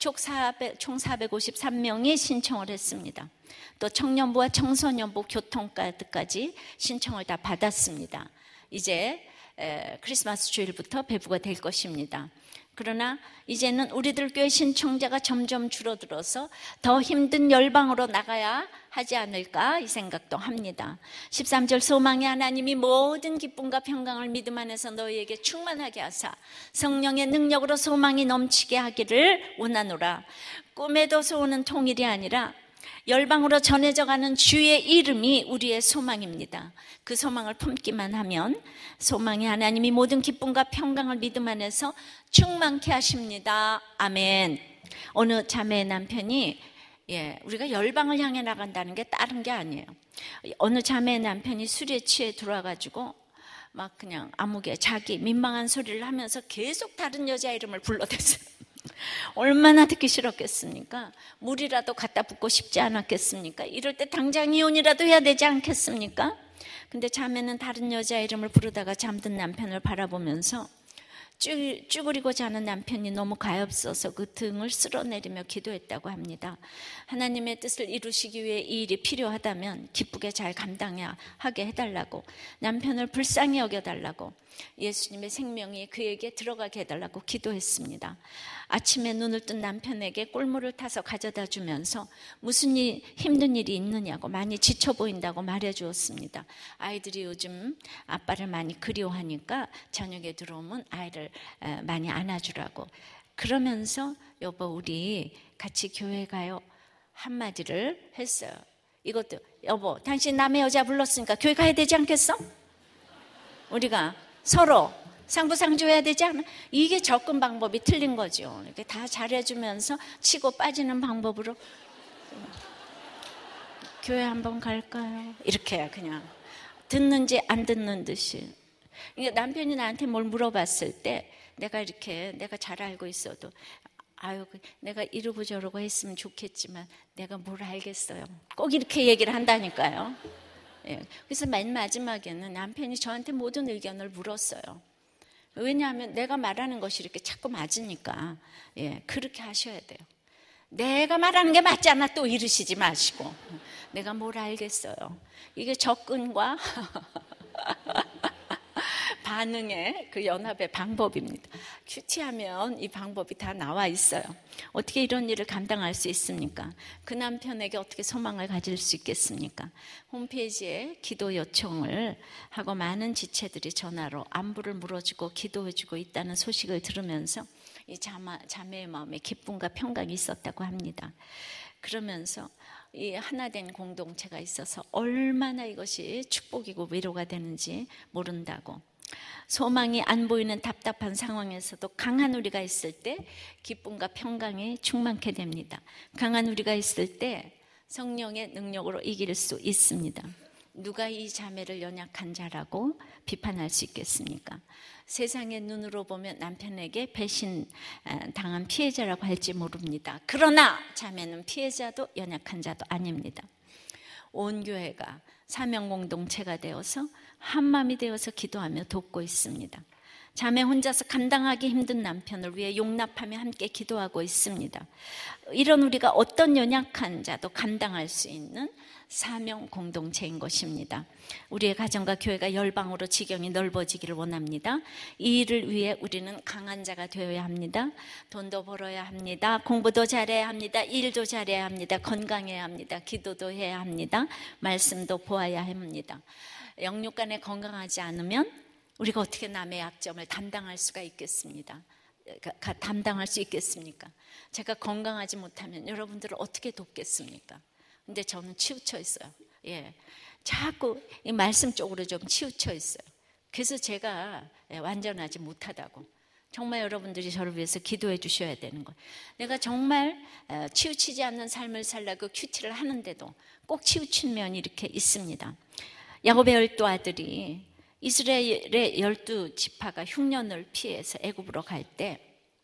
총 사백오십삼 명이 신청을 했습니다. 또 청년부와 청소년부 교통카드까지 신청을 다 받았습니다. 이제 크리스마스 주일부터 배부가 될 것입니다. 그러나 이제는 우리들 교회 신청자가 점점 줄어들어서 더 힘든 열방으로 나가야 하지 않을까 이 생각도 합니다. 십삼 절 소망의 하나님이 모든 기쁨과 평강을 믿음 안에서 너희에게 충만하게 하사 성령의 능력으로 소망이 넘치게 하기를 원하노라. 꿈에도 소원은 통일이 아니라 열방으로 전해져 가는 주의 이름이 우리의 소망입니다. 그 소망을 품기만 하면 소망의 하나님이 모든 기쁨과 평강을 믿음 안에서 충만케 하십니다. 아멘. 어느 자매의 남편이 예, 우리가 열방을 향해 나간다는 게 다른 게 아니에요. 어느 자매의 남편이 술에 취해 들어와가지고 막 그냥 아무개 자기 민망한 소리를 하면서 계속 다른 여자 이름을 불러댔어요. 얼마나 듣기 싫었겠습니까? 물이라도 갖다 붓고 싶지 않았겠습니까? 이럴 때 당장 이혼이라도 해야 되지 않겠습니까? 근데 자매는 다른 여자 이름을 부르다가 잠든 남편을 바라보면서 쭈, 쭈그리고 자는 남편이 너무 가엾어서 그 등을 쓸어내리며 기도했다고 합니다. 하나님의 뜻을 이루시기 위해 이 일이 필요하다면 기쁘게 잘 감당하게 해달라고, 남편을 불쌍히 여겨달라고, 예수님의 생명이 그에게 들어가게 해달라고 기도했습니다. 아침에 눈을 뜬 남편에게 꿀물을 타서 가져다 주면서 무슨 일, 힘든 일이 있느냐고, 많이 지쳐 보인다고 말해 주었습니다. 아이들이 요즘 아빠를 많이 그리워하니까 저녁에 들어오면 아이를 많이 안아주라고. 그러면서 여보 우리 같이 교회 가요 한마디를 했어요. 이것도 여보 당신 남의 여자 불렀으니까 교회 가야 되지 않겠어? 우리가 서로 상부상조해야 되지 않아? 이게 접근 방법이 틀린 거죠. 이렇게 다 잘해주면서 치고 빠지는 방법으로 교회 한번 갈까요? 이렇게 그냥 듣는지 안 듣는 듯이. 그러니까 남편이 나한테 뭘 물어봤을 때 내가 이렇게 내가 잘 알고 있어도 아유 내가 이러고 저러고 했으면 좋겠지만 내가 뭘 알겠어요. 꼭 이렇게 얘기를 한다니까요. 예. 그래서 맨 마지막에는 남편이 저한테 모든 의견을 물었어요. 왜냐하면 내가 말하는 것이 이렇게 자꾸 맞으니까. 예, 그렇게 하셔야 돼요. 내가 말하는 게 맞잖아 또 이러시지 마시고. 내가 뭘 알겠어요. 이게 접근과 반응의 그 연합의 방법입니다. 큐티하면 이 방법이 다 나와 있어요. 어떻게 이런 일을 감당할 수 있습니까? 그 남편에게 어떻게 소망을 가질 수 있겠습니까? 홈페이지에 기도 요청을 하고 많은 지체들이 전화로 안부를 물어주고 기도해주고 있다는 소식을 들으면서 이 자마, 자매의 마음에 기쁨과 평강이 있었다고 합니다. 그러면서 이 하나된 공동체가 있어서 얼마나 이것이 축복이고 위로가 되는지 모른다고. 소망이 안 보이는 답답한 상황에서도 강한 우리가 있을 때 기쁨과 평강이 충만케 됩니다. 강한 우리가 있을 때 성령의 능력으로 이길 수 있습니다. 누가 이 자매를 연약한 자라고 비판할 수 있겠습니까? 세상의 눈으로 보면 남편에게 배신 당한 피해자라고 할지 모릅니다. 그러나 자매는 피해자도 연약한 자도 아닙니다. 온 교회가 사명공동체가 되어서 한마음이 되어서 기도하며 돕고 있습니다. 자매 혼자서 감당하기 힘든 남편을 위해 용납하며 함께 기도하고 있습니다. 이런 우리가 어떤 연약한 자도 감당할 수 있는 사명 공동체인 것입니다. 우리의 가정과 교회가 열방으로 지경이 넓어지기를 원합니다. 이 일을 위해 우리는 강한 자가 되어야 합니다. 돈도 벌어야 합니다. 공부도 잘해야 합니다. 일도 잘해야 합니다. 건강해야 합니다. 기도도 해야 합니다. 말씀도 보아야 합니다. 영육간에 건강하지 않으면 우리가 어떻게 남의 약점을 담당할 수가 있겠습니다. 담당할 수 있겠습니까? 제가 건강하지 못하면 여러분들을 어떻게 돕겠습니까? 근데 저는 치우쳐 있어요. 예, 자꾸 이 말씀 쪽으로 좀 치우쳐 있어요. 그래서 제가 완전하지 못하다고. 정말 여러분들이 저를 위해서 기도해 주셔야 되는 거예요. 내가 정말 치우치지 않는 삶을 살라고 큐티를 하는데도 꼭 치우친 면이 이렇게 있습니다. 야곱의 열두 아들이 이스라엘의 열두 지파가 흉년을 피해서 애굽으로 갈 때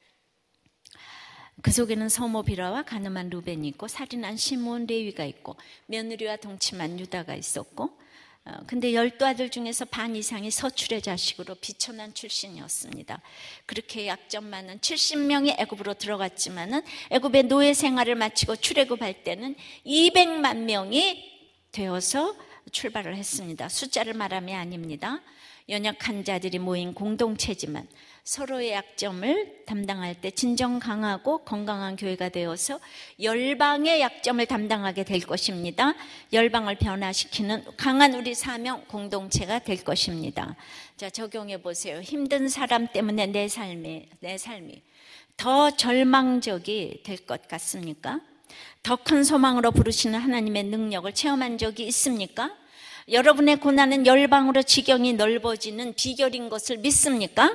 그 속에는 서모 비라와 가늠한 루벤이 있고 살인한 시므온 레위가 있고 며느리와 동침한 유다가 있었고, 어, 근데 열두 아들 중에서 반 이상이 서출의 자식으로 비천한 출신이었습니다. 그렇게 약점 많은 칠십 명이 애굽으로 들어갔지만은 애굽의 노예 생활을 마치고 출애굽할 때는 이백만 명이 되어서 출발을 했습니다. 숫자를 말함이 아닙니다. 연약한 자들이 모인 공동체지만 서로의 약점을 담당할 때 진정 강하고 건강한 교회가 되어서 열방의 약점을 담당하게 될 것입니다. 열방을 변화시키는 강한 우리 사명 공동체가 될 것입니다. 자, 적용해 보세요. 힘든 사람 때문에 내 삶이 내 삶이 더 절망적이 될 것 같습니까? 더 큰 소망으로 부르시는 하나님의 능력을 체험한 적이 있습니까? 여러분의 고난은 열방으로 지경이 넓어지는 비결인 것을 믿습니까?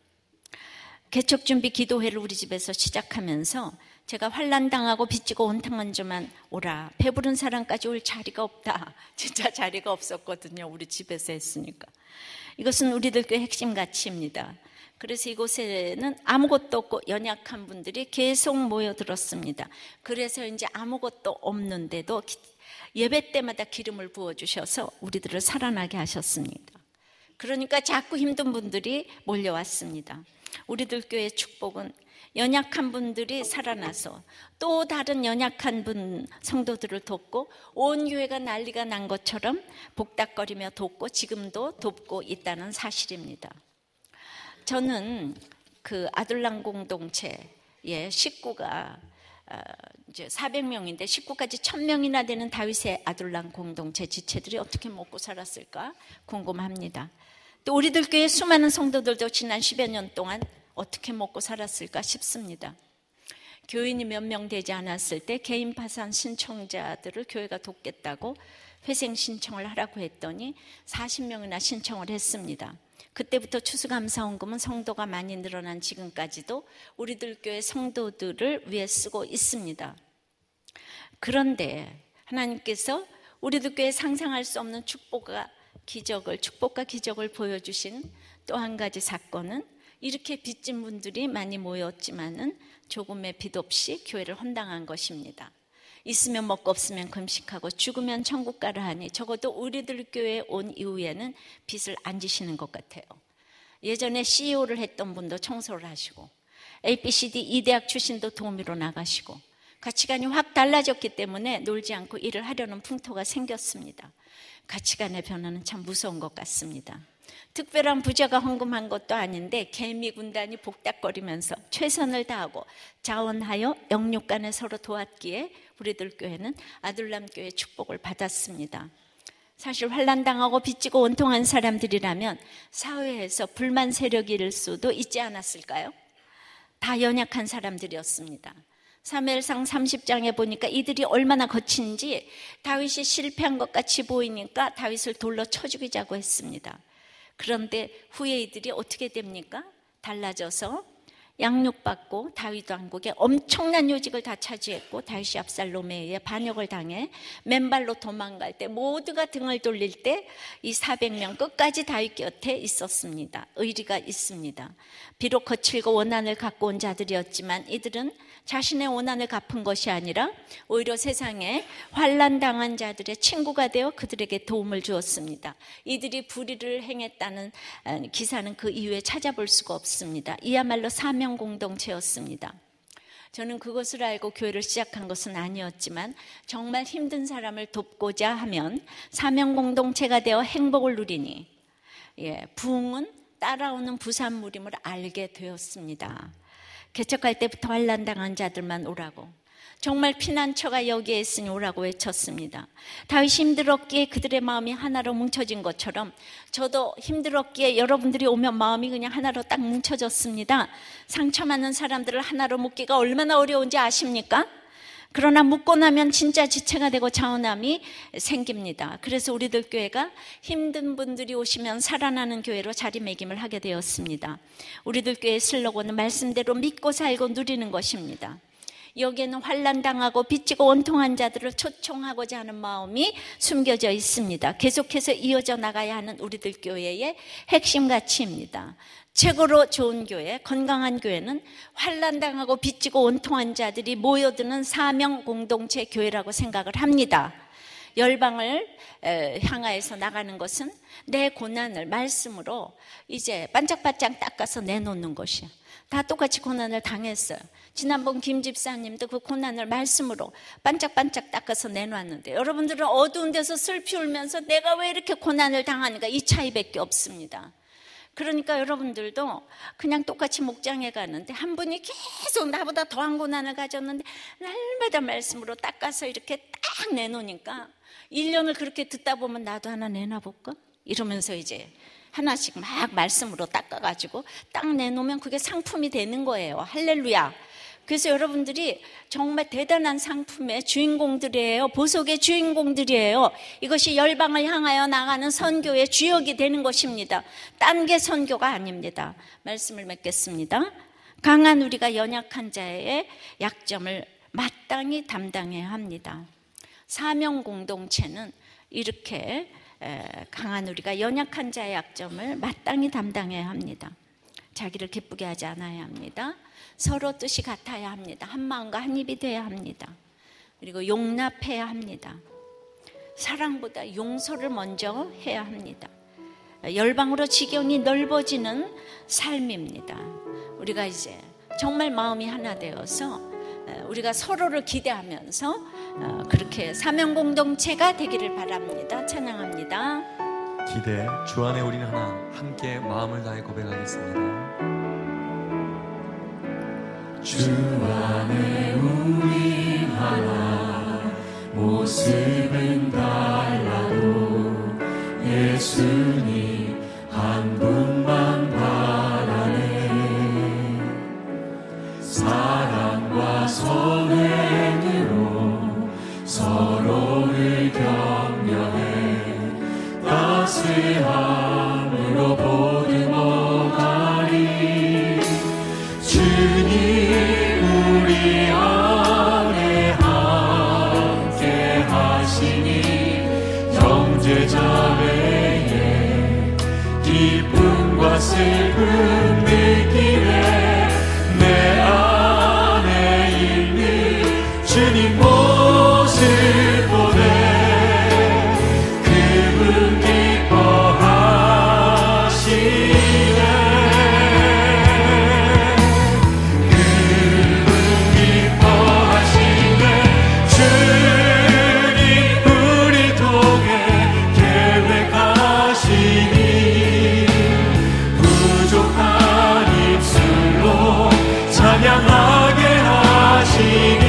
개척준비 기도회를 우리 집에서 시작하면서 제가 환난 당하고 빚지고 온탕한 자만 오라, 배부른 사람까지 올 자리가 없다. 진짜 자리가 없었거든요. 우리 집에서 했으니까. 이것은 우리들 교회 핵심 가치입니다. 그래서 이곳에는 아무것도 없고 연약한 분들이 계속 모여들었습니다. 그래서 이제 아무것도 없는데도 예배 때마다 기름을 부어주셔서 우리들을 살아나게 하셨습니다. 그러니까 자꾸 힘든 분들이 몰려왔습니다. 우리들 교회의 축복은 연약한 분들이 살아나서 또 다른 연약한 분 성도들을 돕고 온 교회가 난리가 난 것처럼 복닥거리며 돕고 지금도 돕고 있다는 사실입니다. 저는 그 아둘람 공동체의 식구가 이제 사백 명인데 식구까지 천 명이나 되는 다윗의 아둘람 공동체 지체들이 어떻게 먹고 살았을까 궁금합니다. 또 우리들 교회 수많은 성도들도 지난 십여 년 동안 어떻게 먹고 살았을까 싶습니다. 교인이 몇 명 되지 않았을 때 개인 파산 신청자들을 교회가 돕겠다고 회생 신청을 하라고 했더니 사십 명이나 신청을 했습니다. 그때부터 추수감사원금은 성도가 많이 늘어난 지금까지도 우리들 교회 성도들을 위해 쓰고 있습니다. 그런데 하나님께서 우리들 교회 상상할 수 없는 축복과 기적을, 축복과 기적을 보여주신 또 한 가지 사건은 이렇게 빚진 분들이 많이 모였지만은 조금의 빚 없이 교회를 헌당한 것입니다. 있으면 먹고 없으면 금식하고 죽으면 천국 가라 하니 적어도 우리들 교회에 온 이후에는 빚을 안 지시는 것 같아요. 예전에 씨이오를 했던 분도 청소를 하시고 에이피씨디 이 대학 출신도 도우미로 나가시고 가치관이 확 달라졌기 때문에 놀지 않고 일을 하려는 풍토가 생겼습니다. 가치관의 변화는 참 무서운 것 같습니다. 특별한 부자가 헌금한 것도 아닌데 개미 군단이 복닥거리면서 최선을 다하고 자원하여 영육간에 서로 도왔기에 우리들 교회는 아둘람 교회의 축복을 받았습니다. 사실 환난당하고 빚지고 원통한 사람들이라면 사회에서 불만 세력일 수도 있지 않았을까요? 다 연약한 사람들이었습니다. 사무엘상 삼십 장에 보니까 이들이 얼마나 거친지 다윗이 실패한 것 같이 보이니까 다윗을 돌로 쳐 죽이자고 했습니다. 그런데 후에 이들이 어떻게 됩니까? 달라져서 양육받고 다윗 왕국에 엄청난 요직을 다 차지했고 다윗이 압살롬에 의해 반역을 당해 맨발로 도망갈 때 모두가 등을 돌릴 때 이 사백 명 끝까지 다윗 곁에 있었습니다. 의리가 있습니다. 비록 거칠고 원한을 갖고 온 자들이었지만 이들은 자신의 원한을 갚은 것이 아니라 오히려 세상에 환난 당한 자들의 친구가 되어 그들에게 도움을 주었습니다. 이들이 불의를 행했다는 기사는 그 이후에 찾아볼 수가 없습니다. 이야말로 사명 공동체였습니다. 저는 그것을 알고 교회를 시작한 것은 아니었지만 정말 힘든 사람을 돕고자 하면 사명 공동체가 되어 행복을 누리니 예, 부흥은 따라오는 부산물임을 알게 되었습니다. 개척할 때부터 환난 당한 자들만 오라고 정말 피난처가 여기에 있으니 오라고 외쳤습니다. 다윗이 힘들었기에 그들의 마음이 하나로 뭉쳐진 것처럼 저도 힘들었기에 여러분들이 오면 마음이 그냥 하나로 딱 뭉쳐졌습니다. 상처 많은 사람들을 하나로 묶기가 얼마나 어려운지 아십니까? 그러나 묶고 나면 진짜 지체가 되고 자원함이 생깁니다. 그래서 우리들 교회가 힘든 분들이 오시면 살아나는 교회로 자리매김을 하게 되었습니다. 우리들 교회의 슬로건은 말씀대로 믿고 살고 누리는 것입니다. 여기에는 환난당하고 빚지고 원통한 자들을 초청하고자 하는 마음이 숨겨져 있습니다. 계속해서 이어져 나가야 하는 우리들 교회의 핵심 가치입니다. 최고로 좋은 교회, 건강한 교회는 환난당하고 빚지고 원통한 자들이 모여드는 사명 공동체 교회라고 생각을 합니다. 열방을 향하여서 나가는 것은 내 고난을 말씀으로 이제 반짝반짝 닦아서 내놓는 것이야. 다 똑같이 고난을 당했어요. 지난번 김 집사님도 그 고난을 말씀으로 반짝반짝 닦아서 내놨는데, 여러분들은 어두운 데서 슬피 울면서 내가 왜 이렇게 고난을 당하는가, 이 차이밖에 없습니다. 그러니까 여러분들도 그냥 똑같이 목장에 가는데 한 분이 계속 나보다 더한 고난을 가졌는데 날마다 말씀으로 닦아서 이렇게 딱 내놓으니까 일 년을 그렇게 듣다 보면 나도 하나 내놔볼까? 이러면서 이제 하나씩 막 말씀으로 닦아가지고 딱 내놓으면 그게 상품이 되는 거예요. 할렐루야. 그래서 여러분들이 정말 대단한 상품의 주인공들이에요. 보석의 주인공들이에요. 이것이 열방을 향하여 나가는 선교의 주역이 되는 것입니다. 딴 게 선교가 아닙니다. 말씀을 맺겠습니다. 강한 우리가 연약한 자의 약점을 마땅히 담당해야 합니다. 사명 공동체는 이렇게 강한 우리가 연약한 자의 약점을 마땅히 담당해야 합니다. 자기를 기쁘게 하지 않아야 합니다. 서로 뜻이 같아야 합니다. 한 마음과 한 입이 돼야 합니다. 그리고 용납해야 합니다. 사랑보다 용서를 먼저 해야 합니다. 열방으로 지경이 넓어지는 삶입니다. 우리가 이제 정말 마음이 하나 되어서 우리가 서로를 기대하면서 그렇게 사명 공동체가 되기를 바랍니다. 찬양합니다. 기대, 주 안에 우리는 하나, 함께 마음을 다해 고백하겠습니다. 주 안에 우리 하나, 모습은 달라도 예수님 한 분만 바라네. 사랑과 선행으로 서로를 격려해 따스함으로 보듬어가리. 주님 우리 안에 함께 하시니 형제자매의 기쁨과 슬픔 느끼네. 내 안에 있는 주님 모습 보네. 그분 기뻐하시네. 찬양하게 하시니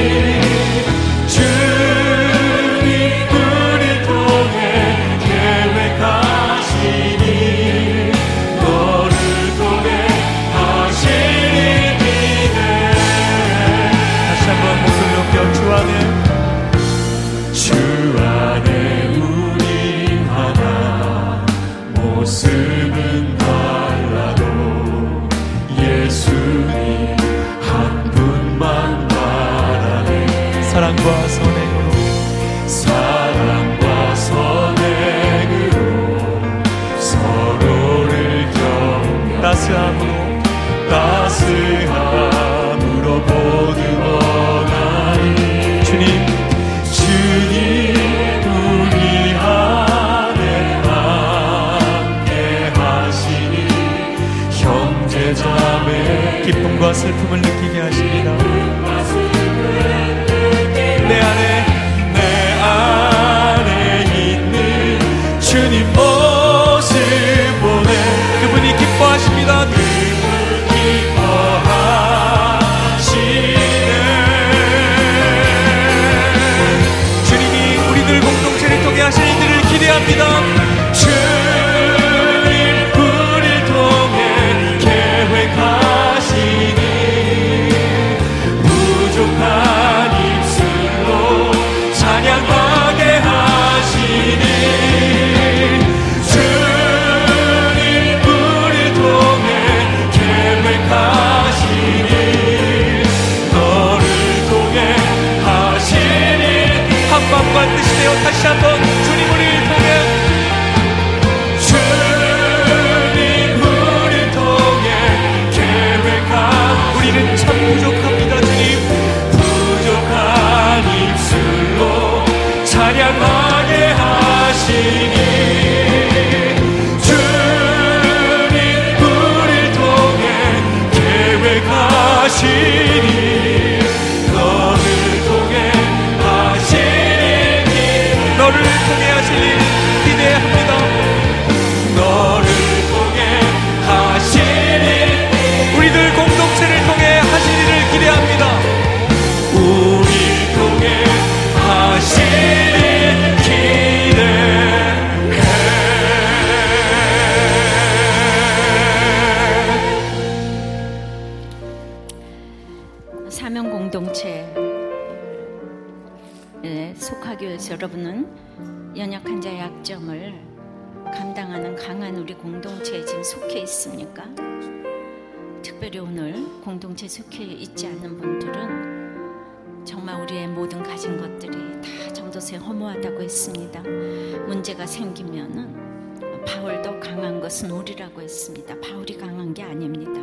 주님 우리 통해 계획하시니 너를 통해 하시니 기대. 다시 한번 목소리 높여 주 안에 주 안에 우리 하나, 모습은 달라도 예수님 한 분만 바라네. 사랑과 선행으로 사랑과 선행으로 서로를 격려 따스함으로 따스함으로 보듬어가리. 주님 주님 우리 안에 함께 하시니 형제자매 기쁨과 슬픔을 느끼게 하십니다. 내 안에 내 안에 있는 주님 모습 보내. 그분이 기뻐하십니다. 그분 기뻐하시네. 하시니 너를 통해 하실 일 너를 통해 하실 일 기대합니다. 너를 통해 하실 일 우리들 공동체를 통해 하실 일을 기대합니다. 우리 통해 하실 일 기대해. 사명 공동체에 속하기 위해서 여러분은 연약한 자의 약점을 감당하는 강한 우리 공동체에 지금 속해 있습니까? 특별히 오늘 공동체에 속해 있지 않는 분들은 정말 우리의 모든 가진 것들이 다 전도서에 허무하다고 했습니다. 문제가 생기면은 바울도 강한 것은 우리라고 했습니다. 바울이 강한 게 아닙니다.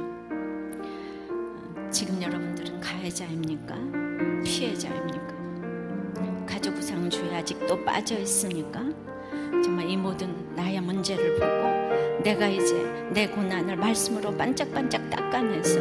지금 여러분들은 가해자입니까? 피해자입니까? 가족 구상주의에 아직도 빠져 있습니까? 정말 이 모든 나의 문제를 보고 내가 이제 내 고난을 말씀으로 반짝반짝 닦아내서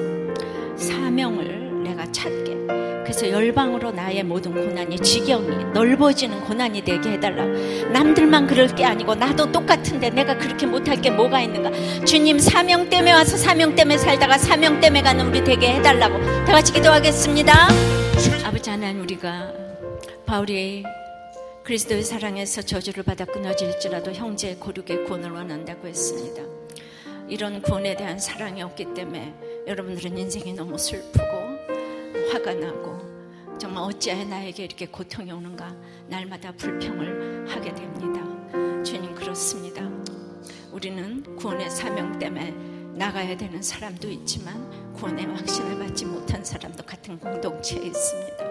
사명을 내가 찾게, 그래서 열방으로 나의 모든 고난이 지경이 넓어지는 고난이 되게 해달라고. 남들만 그럴 게 아니고 나도 똑같은데 내가 그렇게 못할 게 뭐가 있는가. 주님, 사명 때문에 와서 사명 때문에 살다가 사명 때문에 가는 우리 되게 해달라고 다 같이 기도하겠습니다. 아버지 하나님, 우리가 바울이 그리스도의 사랑에서 저주를 받아 끊어질지라도 형제의 고륙의 구원을 원한다고 했습니다. 이런 구원에 대한 사랑이 없기 때문에 여러분들은 인생이 너무 슬프고 화가 나고 정말 어찌하여 나에게 이렇게 고통이 오는가 날마다 불평을 하게 됩니다. 주님, 그렇습니다. 우리는 구원의 사명 때문에 나가야 되는 사람도 있지만 구원의 확신을 받지 못한 사람도 같은 공동체에 있습니다.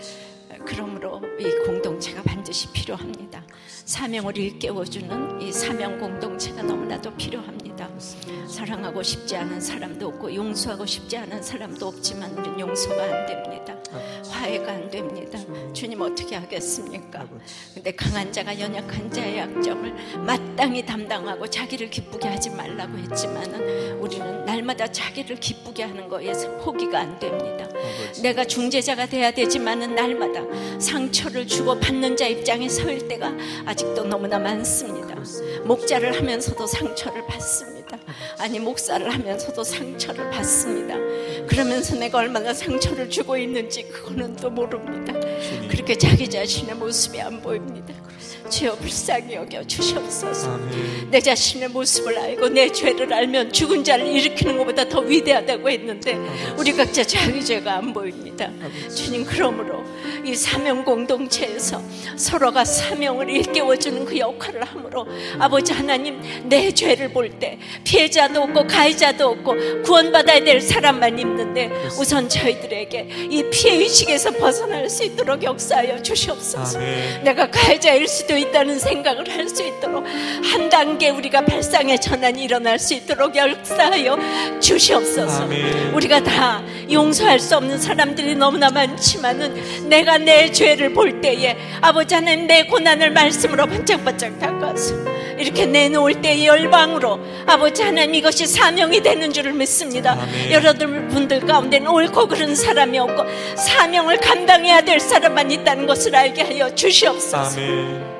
그러므로 이 공동체가 반드시 필요합니다. 사명을 일깨워주는 이 사명 공동체가 너무나도 필요합니다. 사랑하고 싶지 않은 사람도 없고 용서하고 싶지 않은 사람도 없지만 우린 용서가 안 됩니다. 화해가 안 됩니다. 주님, 어떻게 하겠습니까? 근데 강한 자가 연약한 자의 약점을 마땅히 담당하고 자기를 기쁘게 하지 말라고 했지만은 우리는 날마다 자기를 기쁘게 하는 거에서 포기가 안 됩니다. 내가 중재자가 돼야 되지만은 날마다 상처를 주고 받는 자 입장에 설 때가 아직도 너무나 많습니다. 목자를 하면서도 상처를 받습니다. 아니, 목사를 하면서도 상처를 받습니다. 그러면서 내가 얼마나 상처를 주고 있는지 그거는 또 모릅니다. 그렇게 자기 자신의 모습이 안 보입니다. 주여, 불쌍히 여겨 주시옵소서. 내 자신의 모습을 알고 내 죄를 알면 죽은 자를 일으키는 것보다 더 위대하다고 했는데 우리 각자 자기 죄가 안 보입니다. 주님, 그러므로 이 사명 공동체에서 서로가 사명을 일깨워주는 그 역할을 함으로 아버지 하나님, 내 죄를 볼 때 피해자도 없고 가해자도 없고 구원받아야 될 사람만 있는데 우선 저희들에게 이 피해의식에서 벗어날 수 있도록 역사하여 주시옵소서. 아멘. 내가 가해자일 수도 있다는 생각을 할 수 있도록 한 단계 우리가 발상의 전환이 일어날 수 있도록 역사하여 주시옵소서. 아멘. 우리가 다 용서할 수 없는 사람들이 너무나 많지만은 내가 내 죄를 볼 때에 아버지 하나님, 내 고난을 말씀으로 반짝반짝 닦아서 이렇게 내놓을 때 열방으로 아버지 하나님, 이것이 사명이 되는 줄을 믿습니다. 아멘. 여러분들 가운데는 옳고 그른 사람이 없고 사명을 감당해야 될 사람만 있다는 것을 알게 하여 주시옵소서. 아멘.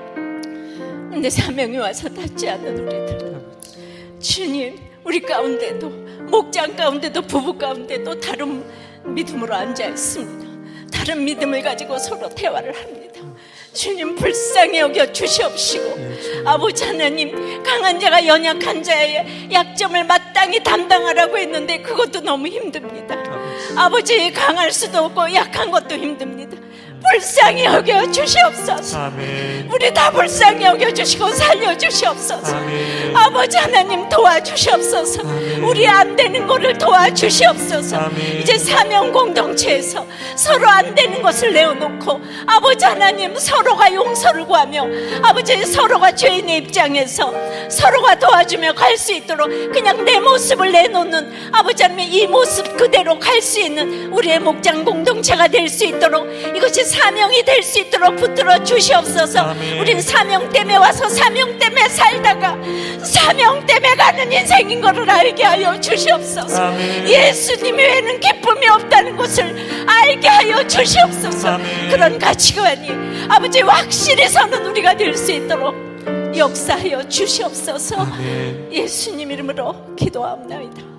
근데 사명이 와서 닿지 않는 우리들, 주님, 우리 가운데도 목장 가운데도 부부 가운데도 다른 믿음으로 앉아 있습니다. 다른 믿음을 가지고 서로 대화를 합니다. 주님, 불쌍히 여겨 주시옵시고 아버지 하나님, 강한 자가 연약한 자의 약점을 마땅히 담당하라고 했는데 그것도 너무 힘듭니다. 아버지, 강할 수도 없고 약한 것도 힘듭니다. 불쌍히 여겨 주시옵소서. 아멘. 우리 다 불쌍히 여겨 주시고 살려 주시옵소서. 아멘. 아버지 하나님, 도와주시옵소서. 아멘. 우리 안 되는 것을 도와주시옵소서. 아멘. 이제 사명 공동체에서 서로 안 되는 것을 내어놓고 아버지 하나님, 서로가 용서를 구하며 아버지, 서로가 죄인의 입장에서 서로가 도와주며 갈 수 있도록 그냥 내 모습을 내놓는 아버지 하나님, 이 모습 그대로 갈 수 있는 우리의 목장 공동체가 될 수 있도록 이것이 사명이 될 수 있도록 붙들어 주시옵소서. 아멘. 우린 사명 때문에 와서 사명 때문에 살다가 사명 때문에 가는 인생인 것을 알게 하여 주시옵소서. 아멘. 예수님 외에는 기쁨이 없다는 것을 알게 하여 주시옵소서. 아멘. 그런 가치관이 아버지 확실히 서는 우리가 될 수 있도록 역사하여 주시옵소서. 아멘. 예수님 이름으로 기도합니다.